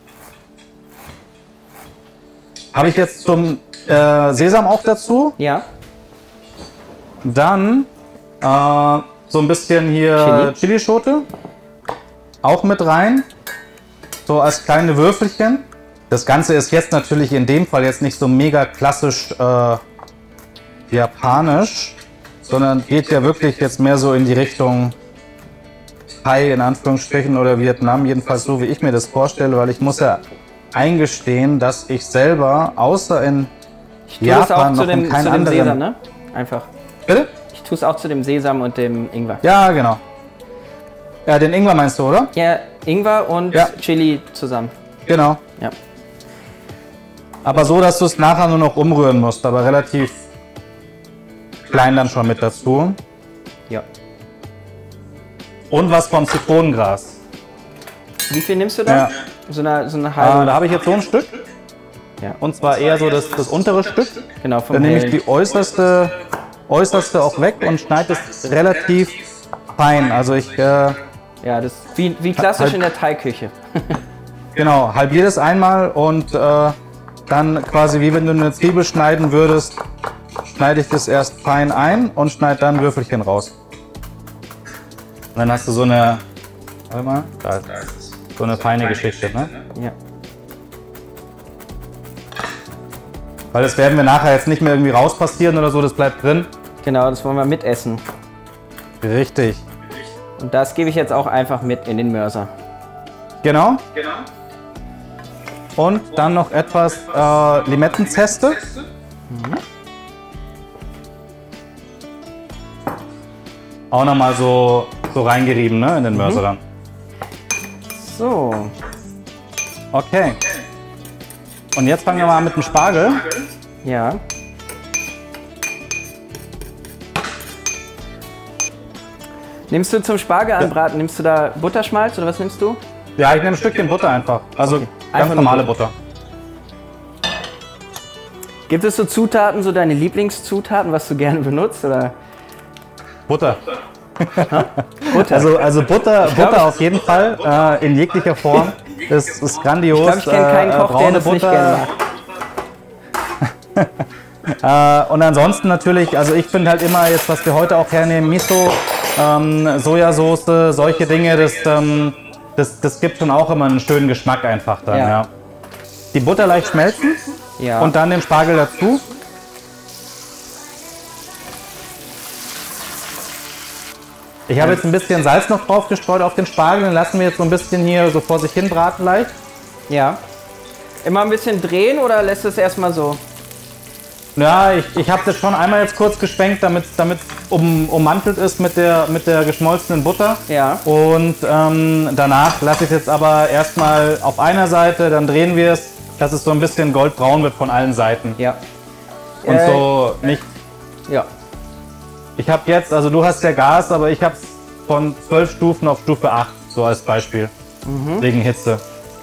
Habe ich jetzt zum äh, Sesam auch dazu? Ja. Dann äh, so ein bisschen hier Chili. Chilischote. Auch mit rein. So als kleine Würfelchen. Das Ganze ist jetzt natürlich in dem Fall jetzt nicht so mega klassisch äh, japanisch, sondern geht ja wirklich jetzt mehr so in die Richtung Thai in Anführungsstrichen oder Vietnam, jedenfalls so wie ich mir das vorstelle, weil ich muss ja eingestehen, dass ich selber außer in ich tue Japan es auch noch zu dem, in keinem zu dem anderen... Sesam, ne? Einfach. Bitte? Ich tue es auch zu dem Sesam und dem Ingwer. Ja, genau. Ja, den Ingwer meinst du, oder? Ja, Ingwer und ja. Chili zusammen. Genau. Ja. Aber so, dass du es nachher nur noch umrühren musst, aber relativ klein dann schon mit dazu. Ja. Und was vom Zitronengras. Wie viel nimmst du da? Ja. So eine, so eine halbe. Äh, da habe ich jetzt so ein Stück. Ja. Und zwar eher so das, das untere Stück. Genau, vom Dann nehme ich die äußerste, äußerste auch weg und schneide es relativ fein. Also ich... Äh, ja, das wie, wie klassisch halb, in der Thai-Küche. Genau, halbiere das einmal und äh, dann quasi wie wenn du eine Zwiebel schneiden würdest, schneide ich das erst fein ein und schneide dann Würfelchen raus. Und dann hast du so eine, warte mal, da ist so eine feine Geschichte, ne? Ja. Weil das werden wir nachher jetzt nicht mehr irgendwie rauspassieren oder so, das bleibt drin. Genau, das wollen wir mitessen. Richtig. Und das gebe ich jetzt auch einfach mit in den Mörser. Genau. Genau. Und dann noch etwas äh, Limettenzeste. Mhm. Auch nochmal so, so reingerieben, ne, in den Mörser dann. So. Okay. Und jetzt fangen wir mal an mit dem Spargel. Ja. Nimmst du zum Spargel anbraten, nimmst du da Butterschmalz oder was nimmst du? Ja, ich nehme ein Stückchen Butter einfach. Also okay. ganz einfach normale Butter. Gibt es so Zutaten, so deine Lieblingszutaten, was du gerne benutzt? Oder? Butter. Butter. Also, also Butter, glaub, Butter auf jeden Fall, äh, in jeglicher Form. Das ist grandios. Ich glaube, ich kenne keinen Koch, äh, der das Butter. Nicht gerne mag. äh, und ansonsten natürlich, also ich finde halt immer jetzt, was wir heute auch hernehmen, Miso, ähm, Sojasauce, solche Dinge, das, ähm, das, das gibt schon auch immer einen schönen Geschmack einfach dann. Ja. Ja. Die Butter leicht schmelzen ja. und dann den Spargel dazu. Ich habe jetzt ein bisschen Salz noch drauf gestreut auf den Spargel, den lassen wir jetzt so ein bisschen hier so vor sich hin braten leicht. Ja. Immer ein bisschen drehen oder lässt es erstmal so? Ja, ich, ich habe das schon einmal jetzt kurz geschwenkt, damit es um, ummantelt ist mit der, mit der geschmolzenen Butter. Ja. Und ähm, danach lasse ich es jetzt aber erstmal auf einer Seite, dann drehen wir es, dass es so ein bisschen goldbraun wird von allen Seiten. Ja. Und äh, so nicht... Ja. Ich habe jetzt, also du hast ja Gas, aber ich habe es von zwölf Stufen auf Stufe acht. so als Beispiel, mhm. wegen Hitze.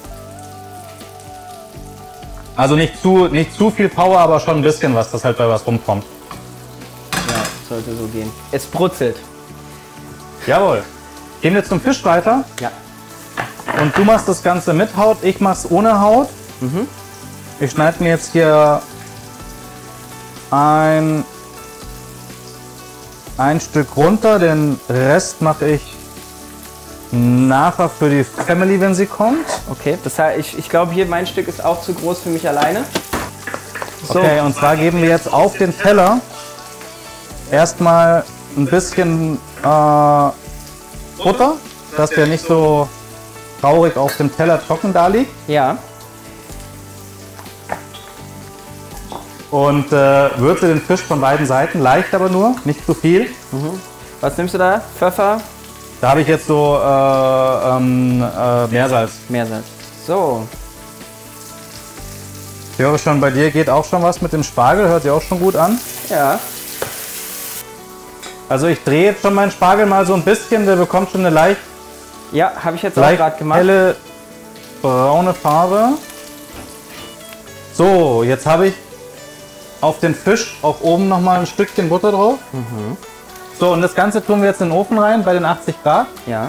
Also nicht zu, nicht zu viel Power, aber schon ein bisschen was, dass halt bei was rumkommt. Ja, sollte so gehen. Es brutzelt. Jawohl. Gehen wir zum Fisch weiter. Ja. Und du machst das Ganze mit Haut, ich mach's ohne Haut. Mhm. Ich schneide mir jetzt hier ein, ein Stück runter, den Rest mache ich nachher für die Family, wenn sie kommt. Okay, das heißt, ich, ich glaube hier mein Stück ist auch zu groß für mich alleine. So. Okay, und zwar geben wir jetzt auf den Teller erstmal ein bisschen äh, Butter, dass der nicht so traurig auf dem Teller trocken da liegt. Ja. Und äh, würze den Fisch von beiden Seiten, leicht aber nur, nicht zu viel. Mhm. Was nimmst du da? Pfeffer? Da habe ich jetzt so äh, ähm, äh, Meersalz. Meersalz. So. Ich höre schon, bei dir geht auch schon was mit dem Spargel, hört sich auch schon gut an. Ja. Also ich drehe jetzt schon meinen Spargel mal so ein bisschen, der bekommt schon eine leicht, ja, habe ich jetzt auch gerade gemacht. Helle braune Farbe. So, jetzt habe ich auf den Fisch auch oben noch mal ein Stückchen Butter drauf. Mhm. So, und das Ganze tun wir jetzt in den Ofen rein bei den achtzig Grad. Ja.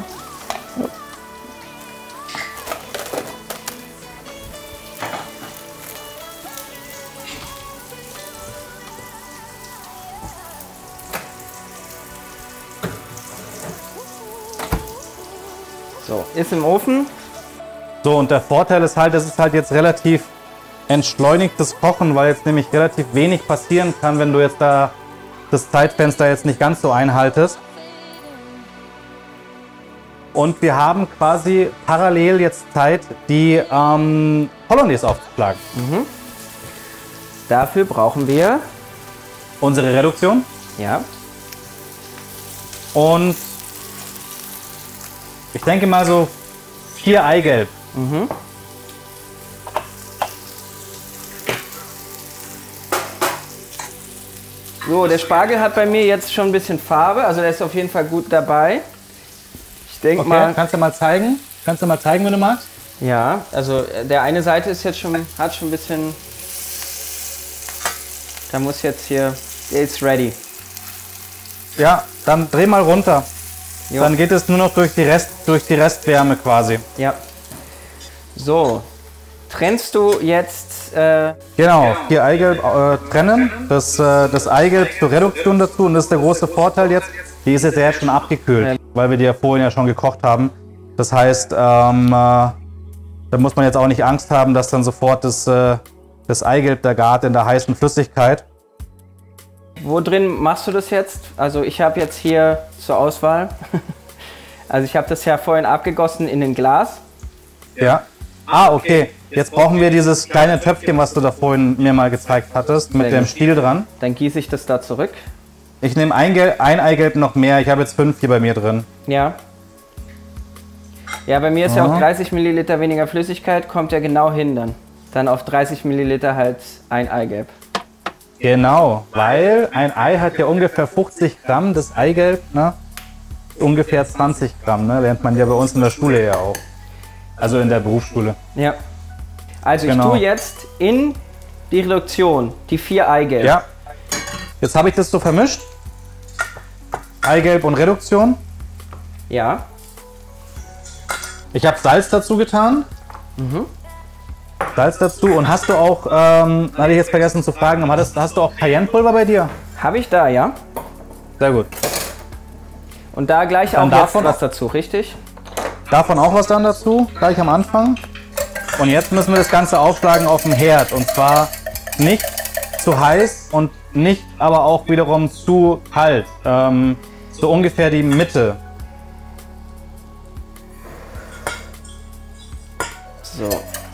So, ist im Ofen. So, und der Vorteil ist halt, es ist halt jetzt relativ entschleunigtes Kochen, weil jetzt nämlich relativ wenig passieren kann, wenn du jetzt da das Zeitfenster jetzt nicht ganz so einhaltest. Und wir haben quasi parallel jetzt Zeit, die ähm, Hollandaise aufzuschlagen. Mhm. Dafür brauchen wir unsere Reduktion. Ja. Und ich denke mal so vier Eigelb. Mhm. So, der Spargel hat bei mir jetzt schon ein bisschen Farbe, also der ist auf jeden Fall gut dabei. Ich denke okay, mal. Kannst du mal zeigen? Kannst du mal zeigen, wenn du magst? Ja, also der eine Seite ist jetzt schon, hat schon ein bisschen. Da muss jetzt hier. Der ist ready. Ja, dann dreh mal runter. Jo. Dann geht es nur noch durch die Rest, durch die Restwärme quasi. Ja. So. Trennst du jetzt... Äh genau, vier Eigelb äh, trennen, das, äh, das Eigelb zur Reduktion dazu und das ist der große Vorteil jetzt, die ist jetzt ja schon abgekühlt, ja. weil wir die ja vorhin ja schon gekocht haben. Das heißt, ähm, äh, da muss man jetzt auch nicht Angst haben, dass dann sofort das, äh, das Eigelb da gart in der heißen Flüssigkeit. Wo drin machst du das jetzt? Also ich habe jetzt hier zur Auswahl, also ich habe das ja vorhin abgegossen in ein Glas. Ja. Ah, okay. Jetzt brauchen wir dieses kleine Töpfchen, was du da vorhin mir mal gezeigt hattest, mit dem Stiel dran. Dann gieße ich das da zurück. Ich nehme ein, ein Eigelb noch mehr. Ich habe jetzt fünf hier bei mir drin. Ja. Ja, bei mir ist ja auch dreißig Milliliter weniger Flüssigkeit, kommt ja genau hin dann. Dann auf dreißig Milliliter halt ein Eigelb. Genau, weil ein Ei hat ja ungefähr fünfzig Gramm, das Eigelb, ne? Ungefähr zwanzig Gramm, ne? Lernt man ja bei uns in der Schule ja auch. Also in der Berufsschule. Ja. Also genau. Ich tue jetzt in die Reduktion die vier Eigelb. Ja. Jetzt habe ich das so vermischt. Eigelb und Reduktion. Ja. Ich habe Salz dazu getan. Mhm. Salz dazu. Und hast du auch, ähm, hatte ich jetzt vergessen zu fragen, hast, hast du auch Cayennepulver bei dir? Habe ich da, ja. Sehr gut. Und da gleich dann auch jetzt was dazu, richtig? Davon auch was dann dazu, gleich am Anfang. Und jetzt müssen wir das Ganze aufschlagen auf dem Herd. Und zwar nicht zu heiß und nicht aber auch wiederum zu kalt. Ähm, so ungefähr die Mitte. So.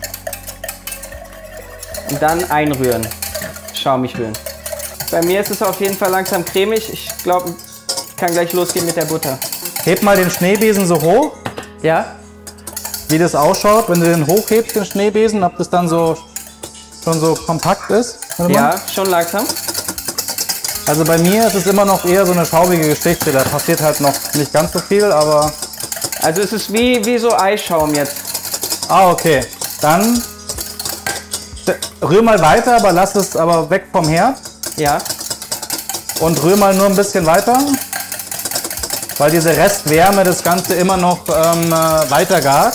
Und dann einrühren. Schaumig rühren. Bei mir ist es auf jeden Fall langsam cremig. Ich glaube, ich kann gleich losgehen mit der Butter. Heb mal den Schneebesen so hoch. Ja. Wie das ausschaut, wenn du den hochhebst, den Schneebesen, ob das dann so schon so kompakt ist. Ja, schon langsam. Also bei mir ist es immer noch eher so eine schaubige Geschichte. Da passiert halt noch nicht ganz so viel, aber Also es ist wie, wie so Eischaum jetzt. Ah, okay. Dann rühr mal weiter, aber lass es aber weg vom Herd. Ja. Und rühr mal nur ein bisschen weiter, weil diese Restwärme das Ganze immer noch ähm, weiter gart.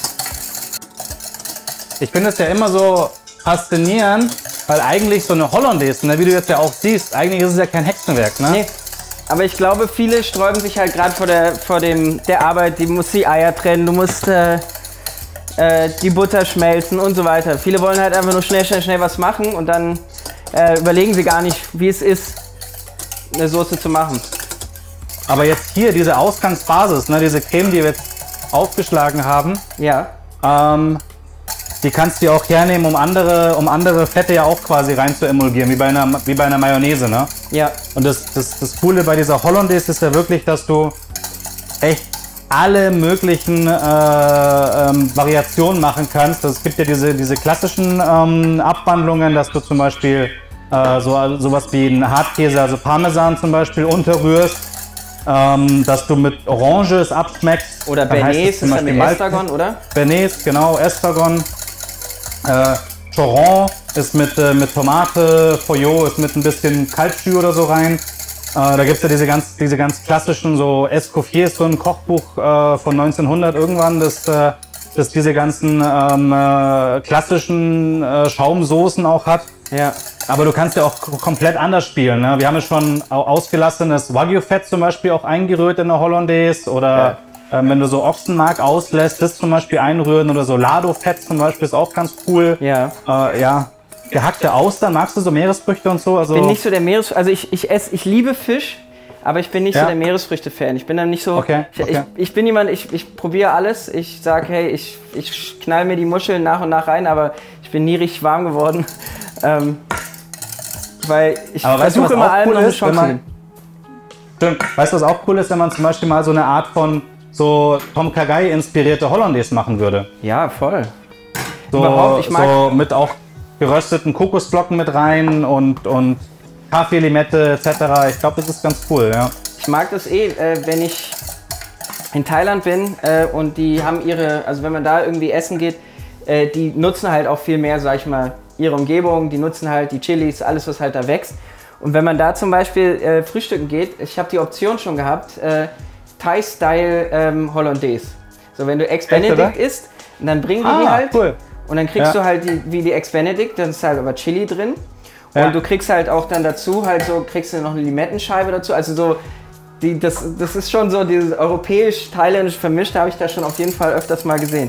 Ich finde es ja immer so faszinierend, weil eigentlich so eine Hollandaise, ne, wie du jetzt ja auch siehst, eigentlich ist es ja kein Hexenwerk, ne? Nee. Aber ich glaube, viele sträuben sich halt gerade vor der, vor dem, der Arbeit, die musst die Eier trennen, du musst äh, äh, die Butter schmelzen und so weiter. Viele wollen halt einfach nur schnell, schnell, schnell was machen und dann äh, überlegen sie gar nicht, wie es ist, eine Soße zu machen. Aber jetzt hier diese Ausgangsbasis, ne, diese Creme, die wir jetzt aufgeschlagen haben, ja. ähm, die kannst du ja auch hernehmen, um andere, um andere Fette ja auch quasi rein zu emulgieren, wie bei einer, wie bei einer Mayonnaise, ne? Ja. Und das, das, das Coole bei dieser Hollandaise ist ja wirklich, dass du echt alle möglichen äh, ähm, Variationen machen kannst. Es gibt ja diese, diese klassischen ähm, Abwandlungen, dass du zum Beispiel äh, so, sowas wie einen Hartkäse, also Parmesan zum Beispiel, unterrührst. Ähm, dass du mit Orange es abschmeckst. Oder Bernays, ist dann mit Estragon, oder? Bernays, genau, Estragon. Äh, Choron ist mit, äh, mit Tomate, Feuillot ist mit ein bisschen Kalbschü oder so rein. Äh, da gibt es ja diese ganz, diese ganz klassischen, so Escoffier ist so ein Kochbuch äh, von neunzehnhundert irgendwann, das, äh, das diese ganzen ähm, äh, klassischen äh, Schaumsoßen auch hat. Ja. Aber du kannst ja auch komplett anders spielen. Ne? Wir haben ja schon ausgelassenes Wagyu-Fett zum Beispiel auch eingerührt in der Hollandaise. Oder ja. ähm, wenn du so Ochsenmark auslässt, das zum Beispiel einrühren. Oder so Lado-Fett zum Beispiel ist auch ganz cool. Ja. Äh, ja. Gehackte Austern, magst du so Meeresfrüchte und so? Also ich bin nicht so der Meeresfrüchte, also ich, ich esse, ich liebe Fisch, aber ich bin nicht ja. so der Meeresfrüchte-Fan. Ich bin dann nicht so, okay. ich, okay. ich, ich bin jemand, ich, ich probiere alles. Ich sage, hey, ich, ich knall mir die Muscheln nach und nach rein, aber ich bin nie richtig warm geworden. Ähm, weil ich versuche immer allem cool noch eine Chance zu geben. Stimmt. Weißt du, was auch cool ist, wenn man zum Beispiel mal so eine Art von so Tom Kha Gai inspirierte Hollandaise machen würde? Ja, voll. So, Überhaupt, ich mag so mit auch gerösteten Kokosblocken mit rein und, und Kaffeelimette et cetera. Ich glaube, das ist ganz cool, ja. Ich mag das eh, äh, wenn ich in Thailand bin äh, und die haben ihre, also wenn man da irgendwie essen geht, äh, die nutzen halt auch viel mehr, sag ich mal, ihre Umgebung, die nutzen halt die Chilis, alles was halt da wächst. Und wenn man da zum Beispiel äh, frühstücken geht, ich habe die Option schon gehabt, äh, Thai-Style ähm, Hollandaise. So, wenn du Eggs Benedict isst, dann bringen die ah, die halt cool. und dann kriegst ja. du halt die, wie die Eggs Benedict, dann ist halt aber Chili drin. Ja. Und du kriegst halt auch dann dazu, halt so, kriegst du noch eine Limettenscheibe dazu, also so, die, das, das ist schon so dieses europäisch-thailändisch vermischt, habe ich da schon auf jeden Fall öfters mal gesehen.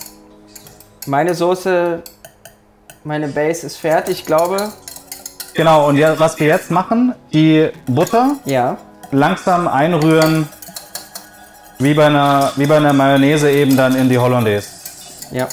Meine Soße, meine Base ist fertig, ich glaube. Genau, und ja, was wir jetzt machen, die Butter ja. langsam einrühren, wie bei einer, wie bei einer Mayonnaise eben dann in die Hollandaise. Ja.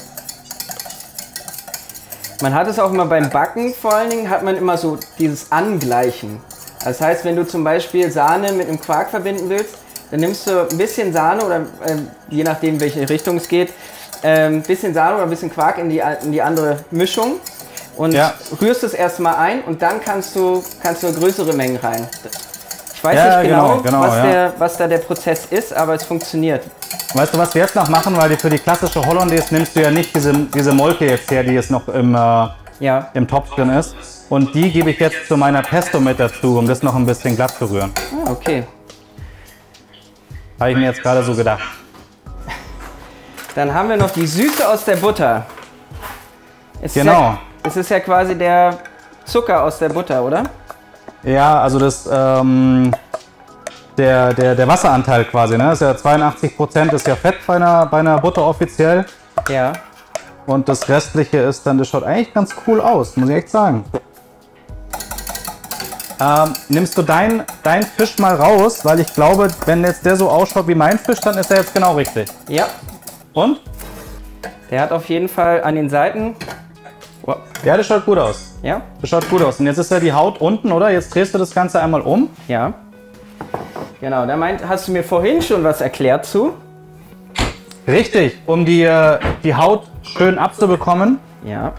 Man hat es auch immer beim Backen, vor allen Dingen hat man immer so dieses Angleichen. Das heißt, wenn du zum Beispiel Sahne mit einem Quark verbinden willst, dann nimmst du ein bisschen Sahne oder äh, je nachdem, welche Richtung es geht, ein ähm, bisschen Sahne oder ein bisschen Quark in die, in die andere Mischung und ja. rührst es erstmal ein und dann kannst du, kannst du größere Mengen rein. Ich weiß ja, nicht genau, genau, genau was, ja. der, was da der Prozess ist, aber es funktioniert. Weißt du, was wir jetzt noch machen, weil die, für die klassische Hollandaise nimmst du ja nicht diese, diese Molke jetzt her, die jetzt noch im, äh, ja. im Topf drin ist. Und die gebe ich jetzt zu meiner Pesto mit dazu, um das noch ein bisschen glatt zu rühren. Ah, okay. Habe ich mir jetzt gerade so gedacht. Dann haben wir noch die Süße aus der Butter. Es genau. Ist ja, es ist ja quasi der Zucker aus der Butter, oder? Ja, also das, ähm, der, der, der Wasseranteil quasi, ne? Ist ja zweiundachtzig Prozent ist ja Fett bei einer, bei einer Butter offiziell. Ja. Und das Restliche ist dann, das schaut eigentlich ganz cool aus, muss ich echt sagen. Ähm, nimmst du deinen dein Fisch mal raus, weil ich glaube, wenn jetzt der so ausschaut wie mein Fisch, dann ist er jetzt genau richtig. Ja. Und? Der hat auf jeden Fall an den Seiten... Wow. Ja, das schaut gut aus. Ja? Das schaut gut aus. Und jetzt ist ja die Haut unten, oder? Jetzt drehst du das Ganze einmal um. Ja. Genau, da meint, hast du mir vorhin schon was erklärt zu. Richtig, um die, die Haut schön abzubekommen. Ja.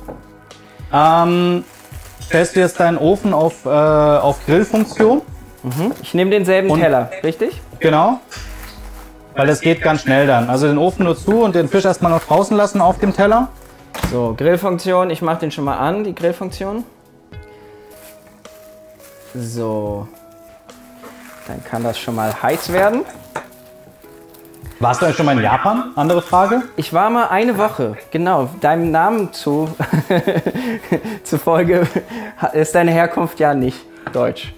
Ähm, stellst du jetzt deinen Ofen auf, äh, auf Grillfunktion. Mhm. Ich nehme denselben Und, Teller, richtig? Genau. weil das geht ganz schnell dann. Also den Ofen nur zu und den Fisch erstmal noch draußen lassen auf dem Teller. So, Grillfunktion, ich mache den schon mal an, die Grillfunktion. So, dann kann das schon mal heiß werden. Warst du eigentlich schon mal in Japan? Andere Frage. Ich war mal eine Woche, genau. Deinem Namen zu, zufolge ist deine Herkunft ja nicht deutsch.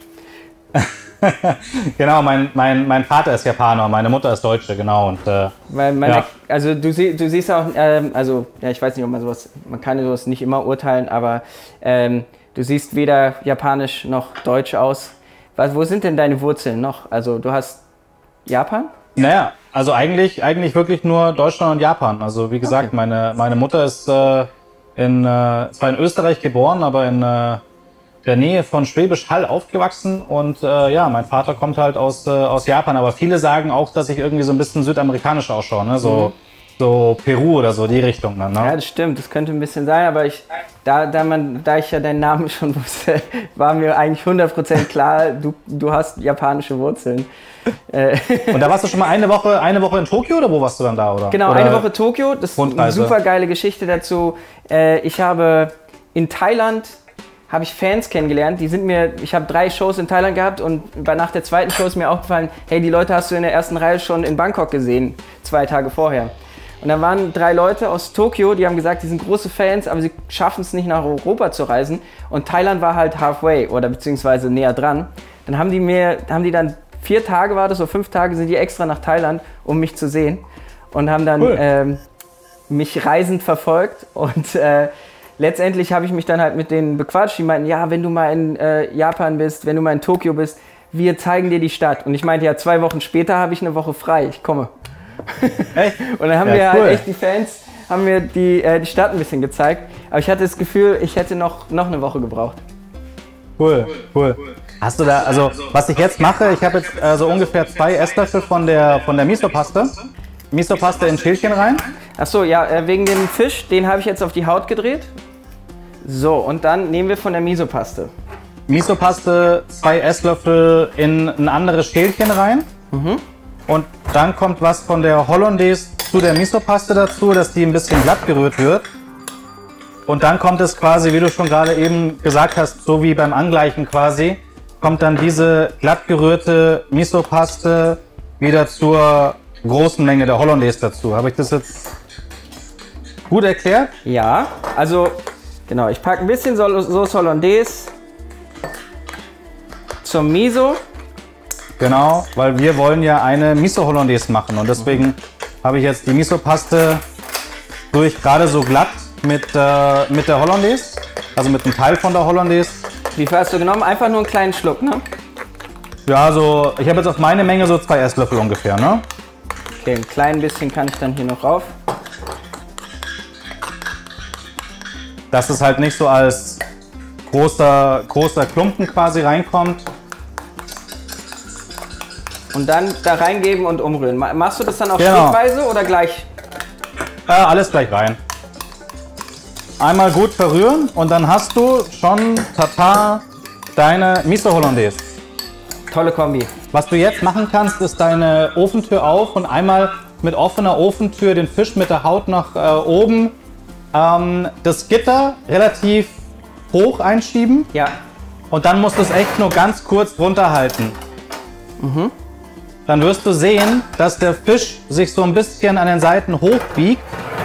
Genau, mein, mein, mein Vater ist Japaner, meine Mutter ist Deutsche, genau. Und, äh, Weil meine, ja. Also du, sie, du siehst auch, ähm, also ja, ich weiß nicht, ob man sowas, man kann sowas nicht immer urteilen, aber ähm, du siehst weder japanisch noch deutsch aus. Was, wo sind denn deine Wurzeln noch? Also du hast Japan? Naja, also eigentlich, eigentlich wirklich nur Deutschland und Japan. Also wie gesagt, okay. meine, meine Mutter ist äh, in, äh, zwar in Österreich geboren, aber in äh, der Nähe von Schwäbisch Hall aufgewachsen und äh, ja, mein Vater kommt halt aus, äh, aus Japan, aber viele sagen auch, dass ich irgendwie so ein bisschen südamerikanisch ausschaue, ne? So, mhm. so Peru oder so, die Richtung dann, ne? Ja, das stimmt, das könnte ein bisschen sein, aber ich, da, da, man, da ich ja deinen Namen schon wusste, war mir eigentlich hundert Prozent klar, du, du hast japanische Wurzeln. Und da warst du schon mal eine Woche, eine Woche in Tokio oder wo warst du dann da? Oder? Genau, oder eine Woche Tokio, das ist eine super geile Geschichte dazu. Ich habe in Thailand habe ich Fans kennengelernt, die sind mir, ich habe drei Shows in Thailand gehabt und nach der zweiten Show ist mir aufgefallen, hey, die Leute hast du in der ersten Reihe schon in Bangkok gesehen, zwei Tage vorher. Und dann waren drei Leute aus Tokio, die haben gesagt, die sind große Fans, aber sie schaffen es nicht nach Europa zu reisen und Thailand war halt halfway oder beziehungsweise näher dran. Dann haben die mir, haben die dann vier Tage war das, oder fünf Tage sind die extra nach Thailand, um mich zu sehen und haben dann cool. ähm, mich reisend verfolgt und äh, letztendlich habe ich mich dann halt mit denen bequatscht. Die meinten, ja, wenn du mal in äh, Japan bist, wenn du mal in Tokio bist, wir zeigen dir die Stadt. Und ich meinte, ja, zwei Wochen später habe ich eine Woche frei, ich komme. Echt? Und dann haben ja, wir cool. halt echt die Fans, haben mir die, äh, die Stadt ein bisschen gezeigt. Aber ich hatte das Gefühl, ich hätte noch, noch eine Woche gebraucht. Cool, cool. Hast du da, also was ich jetzt mache, ich habe jetzt äh, so ungefähr zwei Esslöffel von der, von der Miso-Paste. Miso-Paste in Schälchen rein. Achso, ja, äh, wegen dem Fisch, den habe ich jetzt auf die Haut gedreht. So, und dann nehmen wir von der Miso-Paste. Miso-Paste, zwei Esslöffel in ein anderes Schälchen rein. Mhm. Und dann kommt was von der Hollandaise zu der Miso-Paste dazu, dass die ein bisschen glatt gerührt wird. Und dann kommt es quasi, wie du schon gerade eben gesagt hast, so wie beim Angleichen quasi, kommt dann diese glatt gerührte Miso-Paste wieder zur großen Menge der Hollandaise dazu. Habe ich das jetzt gut erklärt? Ja, also genau, ich packe ein bisschen Sauce Hollandaise zum Miso. Genau, weil wir wollen ja eine Miso Hollandaise machen und deswegen mhm. habe ich jetzt die Miso-Paste durch gerade so glatt mit, äh, mit der Hollandaise, also mit einem Teil von der Hollandaise. Wie viel hast du genommen? Einfach nur einen kleinen Schluck, ne? Ja, so, ich habe jetzt auf meine Menge so zwei Esslöffel ungefähr, ne? Okay, ein klein bisschen kann ich dann hier noch rauf. Dass es halt nicht so als großer, großer Klumpen quasi reinkommt. Und dann da reingeben und umrühren. Machst du das dann auch genau. stückweise oder gleich? Äh, alles gleich rein. Einmal gut verrühren und dann hast du schon tata deine Miso Hollandaise. Tolle Kombi. Was du jetzt machen kannst, ist deine Ofentür auf und einmal mit offener Ofentür den Fisch mit der Haut nach äh, oben ähm, das Gitter relativ hoch einschieben. Ja. Und dann musst du es echt nur ganz kurz drunter halten. Mhm. Dann wirst du sehen, dass der Fisch sich so ein bisschen an den Seiten hochbiegt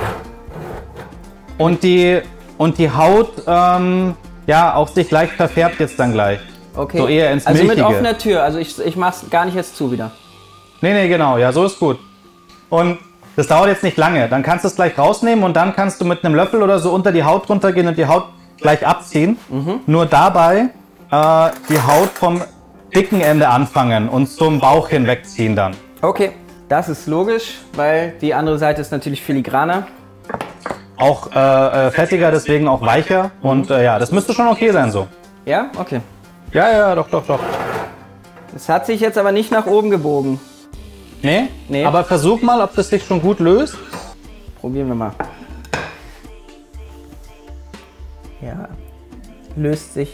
und die, und die Haut ähm, ja, auch sich leicht verfärbt jetzt dann gleich. Okay. So eher ins also Milchige. mit offener Tür, also ich, ich mach's gar nicht jetzt zu wieder. Nee, nee, genau, ja, so ist gut. Und das dauert jetzt nicht lange, dann kannst du es gleich rausnehmen und dann kannst du mit einem Löffel oder so unter die Haut runtergehen und die Haut gleich abziehen. Mhm. Nur dabei äh, die Haut vom dicken Ende anfangen und zum Bauch hinwegziehen dann. Okay, das ist logisch, weil die andere Seite ist natürlich filigraner. Auch äh, fettiger, deswegen auch weicher und äh, ja, das müsste schon okay sein so. Ja, okay. Ja, ja, doch, doch, doch. Das hat sich jetzt aber nicht nach oben gebogen. Nee? Nee. Aber versuch mal, ob das sich schon gut löst. Probieren wir mal. Ja, löst sich.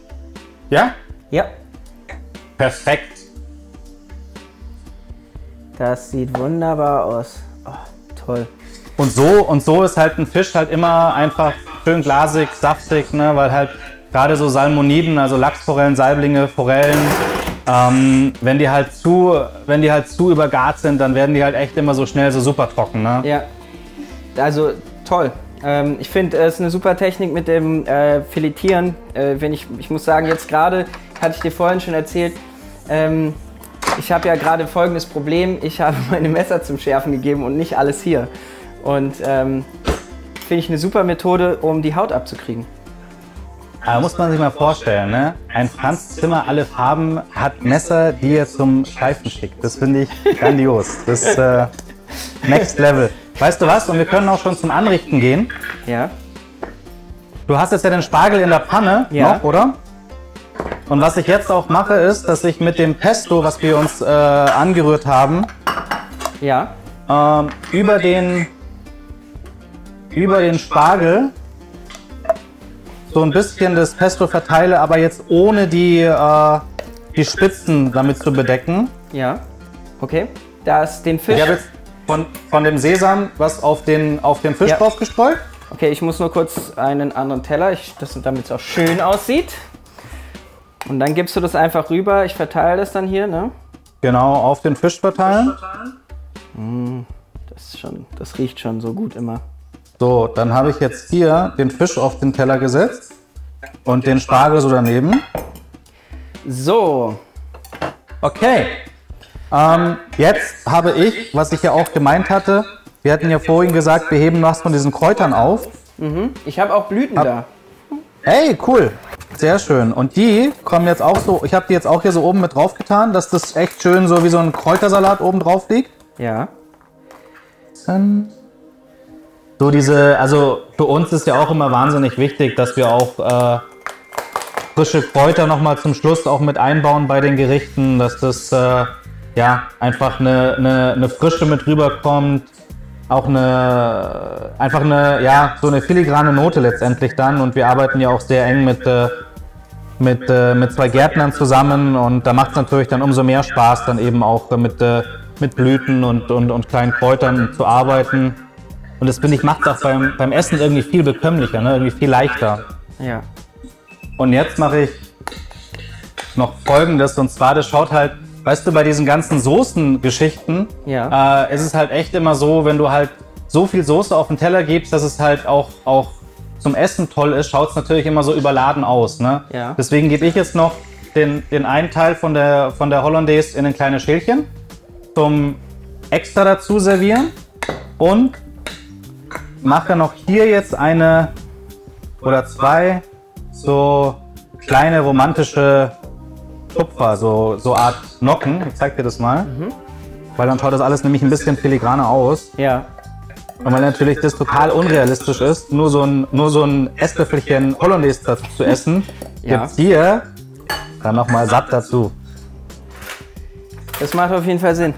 Ja? Ja. Perfekt. Das sieht wunderbar aus. Oh, toll. Und so, und so ist halt ein Fisch halt immer einfach schön glasig, saftig, ne? Weil halt gerade so Salmoniden, also Lachsforellen, Saiblinge, Forellen, ähm, wenn die halt zu, wenn die halt zu übergart sind, dann werden die halt echt immer so schnell so super trocken, ne? Ja, also toll. Ähm, ich finde, es ist eine super Technik mit dem äh, Filetieren. Äh, wenn ich, ich muss sagen, jetzt gerade, hatte ich dir vorhin schon erzählt, ähm, ich habe ja gerade folgendes Problem. Ich habe meine Messer zum Schärfen gegeben und nicht alles hier. Und ähm, finde ich eine super Methode, um die Haut abzukriegen. Da muss man sich mal vorstellen, ne? Ein Franz Zimmer, alle Farben, hat Messer, die er zum Schleifen schickt. Das finde ich grandios. Das ist äh, Next Level. Weißt du was? Und wir können auch schon zum Anrichten gehen. Ja. Du hast jetzt ja den Spargel in der Pfanne ja. noch, oder? Und was ich jetzt auch mache, ist, dass ich mit dem Pesto, was wir uns äh, angerührt haben, ja. ähm, über den, über den Spargel so ein bisschen das Pesto verteile, aber jetzt ohne die, äh, die Spitzen damit zu bedecken. Ja, okay. Das den Fisch. Ich habe jetzt von, von dem Sesam was auf den, auf den Fisch ja. drauf gestreut. Okay, ich muss nur kurz einen anderen Teller, damit es auch schön aussieht. Und dann gibst du das einfach rüber. Ich verteile das dann hier, ne? Genau, auf den Fisch verteilen. Mm, das, ist schon, das riecht schon so gut immer. So, dann habe ich jetzt hier den Fisch auf den Teller gesetzt und den Spargel so daneben. So. Okay. Ähm, jetzt habe ich, was ich ja auch gemeint hatte, wir hatten ja vorhin gesagt, wir heben was von diesen Kräutern auf. Mhm. Ich habe auch Blüten hab, da. Hey, cool. Sehr schön. Und die kommen jetzt auch so, ich habe die jetzt auch hier so oben mit drauf getan, dass das echt schön so wie so ein Kräutersalat oben drauf liegt. Ja. Dann so diese, also für uns ist ja auch immer wahnsinnig wichtig, dass wir auch äh, frische Kräuter nochmal zum Schluss auch mit einbauen bei den Gerichten, dass das äh, ja einfach eine, eine, eine Frische mit rüberkommt, auch eine, einfach eine, ja, so eine filigrane Note letztendlich dann. Und wir arbeiten ja auch sehr eng mit, äh, mit, äh, mit zwei Gärtnern zusammen und da macht es natürlich dann umso mehr Spaß, dann eben auch mit, äh, mit Blüten und, und, und kleinen Kräutern zu arbeiten. Und das, finde ich, macht es auch beim, beim Essen irgendwie viel bekömmlicher, ne? Irgendwie viel leichter. Ja. Und jetzt mache ich noch Folgendes, und zwar, das schaut halt, weißt du, bei diesen ganzen Soßengeschichten, ja. äh, ist es halt echt immer so, wenn du halt so viel Soße auf den Teller gibst, dass es halt auch, auch zum Essen toll ist, schaut es natürlich immer so überladen aus. Ne? Ja. Deswegen gebe ich jetzt noch den, den einen Teil von der, von der Hollandaise in ein kleines Schälchen zum extra dazu servieren und mache noch hier jetzt eine oder zwei so kleine romantische Tupfer, so, so Art Nocken. Ich zeig dir das mal. Mhm. Weil dann schaut das alles nämlich ein bisschen filigraner aus. Ja. Und weil natürlich das total unrealistisch ist, nur so ein, nur so ein Esslöffelchen Hollandaise dazu zu essen, ja. Gibt's hier dann nochmal satt dazu. Das macht auf jeden Fall Sinn.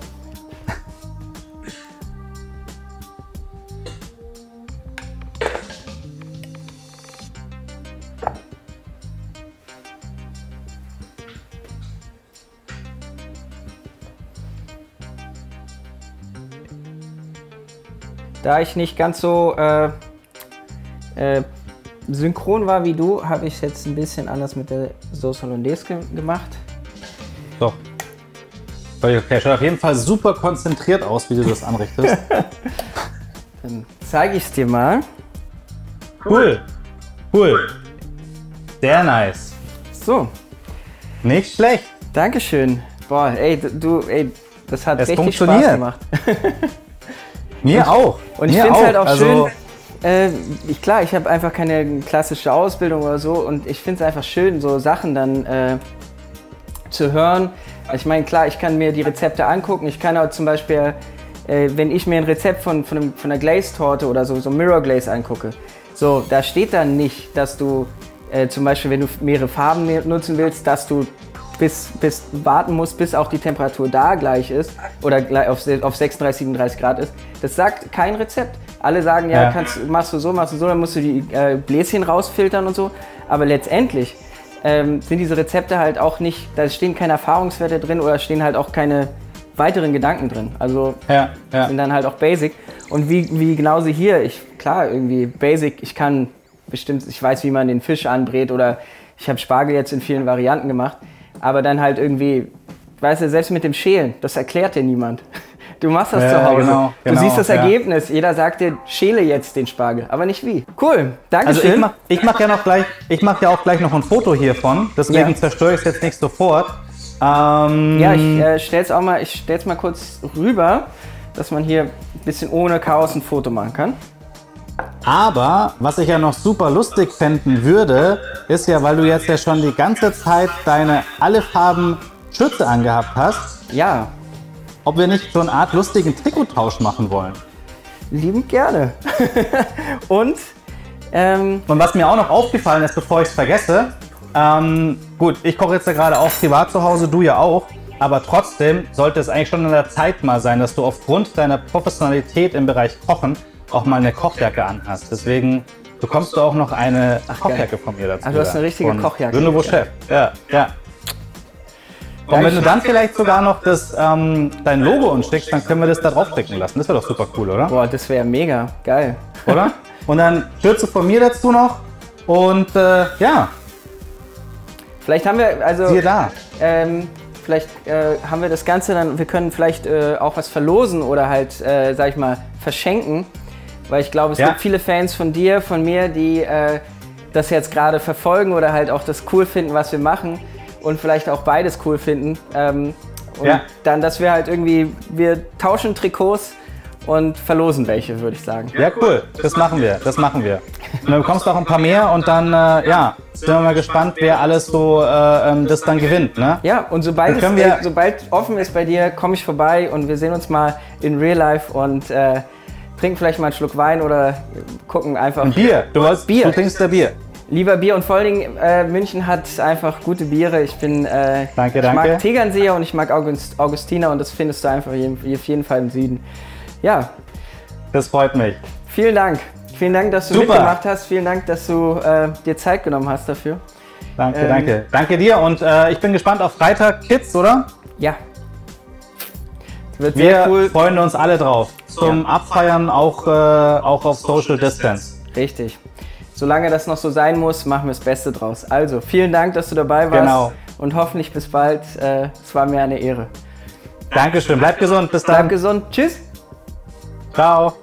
Da ich nicht ganz so äh, äh, synchron war wie du, habe ich es jetzt ein bisschen anders mit der Sauce Hollandaise ge gemacht. So. Okay, schaut auf jeden Fall super konzentriert aus, wie du das anrichtest. Dann zeige ich es dir mal. Cool. Cool. Sehr nice. So. Nicht schlecht. Dankeschön. Boah, ey, du, ey, das hat es richtig Spaß gemacht. Mir und, auch. Und ich finde es halt auch also schön, äh, ich, klar, ich habe einfach keine klassische Ausbildung oder so und ich finde es einfach schön, so Sachen dann äh, zu hören. Ich meine, klar, ich kann mir die Rezepte angucken. Ich kann auch zum Beispiel, äh, wenn ich mir ein Rezept von, von, einem, von einer Glaze-Torte oder so, so Mirror Glaze angucke, so, da steht dann nicht, dass du äh, zum Beispiel, wenn du mehrere Farben nutzen willst, dass du Bis, bis warten muss, bis auch die Temperatur da gleich ist oder gleich auf, auf sechsunddreißig, siebenunddreißig Grad ist. Das sagt kein Rezept. Alle sagen, ja, ja. Kannst, machst du so, machst du so, dann musst du die äh, Bläschen rausfiltern und so. Aber letztendlich ähm, sind diese Rezepte halt auch nicht, da stehen keine Erfahrungswerte drin oder stehen halt auch keine weiteren Gedanken drin. Also ja, ja. sind dann halt auch Basic. Und wie, wie genauso hier, ich, klar, irgendwie Basic, ich kann bestimmt, ich weiß, wie man den Fisch anbrät oder ich habe Spargel jetzt in vielen Varianten gemacht, aber dann halt irgendwie, weißt du, selbst mit dem Schälen, das erklärt dir niemand. Du machst das ja, zu Hause. Genau, du genau, siehst das Ergebnis. Ja. Jeder sagt dir, schäle jetzt den Spargel, aber nicht wie. Cool, danke also schön. Ich mache ich mach ja, noch gleich, ich mach ja auch gleich noch ein Foto hiervon, deswegen ja. zerstöre ich es jetzt nicht sofort. Ähm, ja, ich äh, stell's auch mal, ich stell's mal kurz rüber, dass man hier ein bisschen ohne Chaos ein Foto machen kann. Aber was ich ja noch super lustig fänden würde, ist ja, weil du jetzt ja schon die ganze Zeit deine alle Farben Schürze angehabt hast. Ja. Ob wir nicht so eine Art lustigen Trikottausch machen wollen. Liebend gerne. Und? Ähm, Und was mir auch noch aufgefallen ist, bevor ich es vergesse, ähm, gut, ich koche jetzt ja gerade auch privat zu Hause, du ja auch, aber trotzdem sollte es eigentlich schon in der Zeit mal sein, dass du aufgrund deiner Professionalität im Bereich Kochen auch mal eine Kochjacke anhast. Deswegen bekommst du auch noch eine Ach, Kochjacke geil. von mir dazu. Also du hast eine richtige Kochjacke. Lenovo Chef, ja, ja. Und wenn du dann vielleicht sogar noch das, ähm, dein Logo uns schickst, dann können wir das da draufklicken lassen. Das wäre doch super cool, oder? Boah, das wäre mega geil. Oder? Und dann Schürze von mir dazu noch. Und äh, ja. Vielleicht haben wir, also. Siehe da. Ähm, vielleicht äh, haben wir das Ganze dann, wir können vielleicht äh, auch was verlosen oder halt, äh, sag ich mal, verschenken. Weil ich glaube, es ja. gibt viele Fans von dir, von mir, die äh, das jetzt gerade verfolgen oder halt auch das cool finden, was wir machen. Und vielleicht auch beides cool finden. Ähm, und ja. dann, dass wir halt irgendwie, wir tauschen Trikots und verlosen welche, würde ich sagen. Ja, cool. Das machen wir, das machen wir. Und dann bekommst du auch ein paar mehr und dann, äh, ja, sind wir mal gespannt, wer alles so äh, das dann gewinnt, ne? Ja, und sobald, es, wir, äh, sobald offen ist bei dir, komme ich vorbei und wir sehen uns mal in Real Life und äh, trinken vielleicht mal einen Schluck Wein oder gucken einfach. Ein Bier, du wolltest Bier. Du trinkst da Bier. Lieber Bier und vor allen Dingen, äh, München hat einfach gute Biere. Ich bin, äh, danke, ich danke. mag Tegernseer und ich mag August, Augustiner und das findest du einfach hier, auf jeden Fall im Süden. Ja. Das freut mich. Vielen Dank. Vielen Dank, dass du Super. mitgemacht hast. Vielen Dank, dass du äh, dir Zeit genommen hast dafür. Danke, ähm, danke. Danke dir und äh, ich bin gespannt auf Freitag Kids, oder? Ja. Wird sehr Wir cool. freuen uns alle drauf. Zum ja. Abfeiern auch, äh, auch auf Social Distance. Richtig. Solange das noch so sein muss, machen wir das Beste draus. Also, vielen Dank, dass du dabei warst. Genau. Und hoffentlich bis bald. Äh, es war mir eine Ehre. Dankeschön. Bleib gesund. Bis dann. Bleib gesund. Tschüss. Ciao.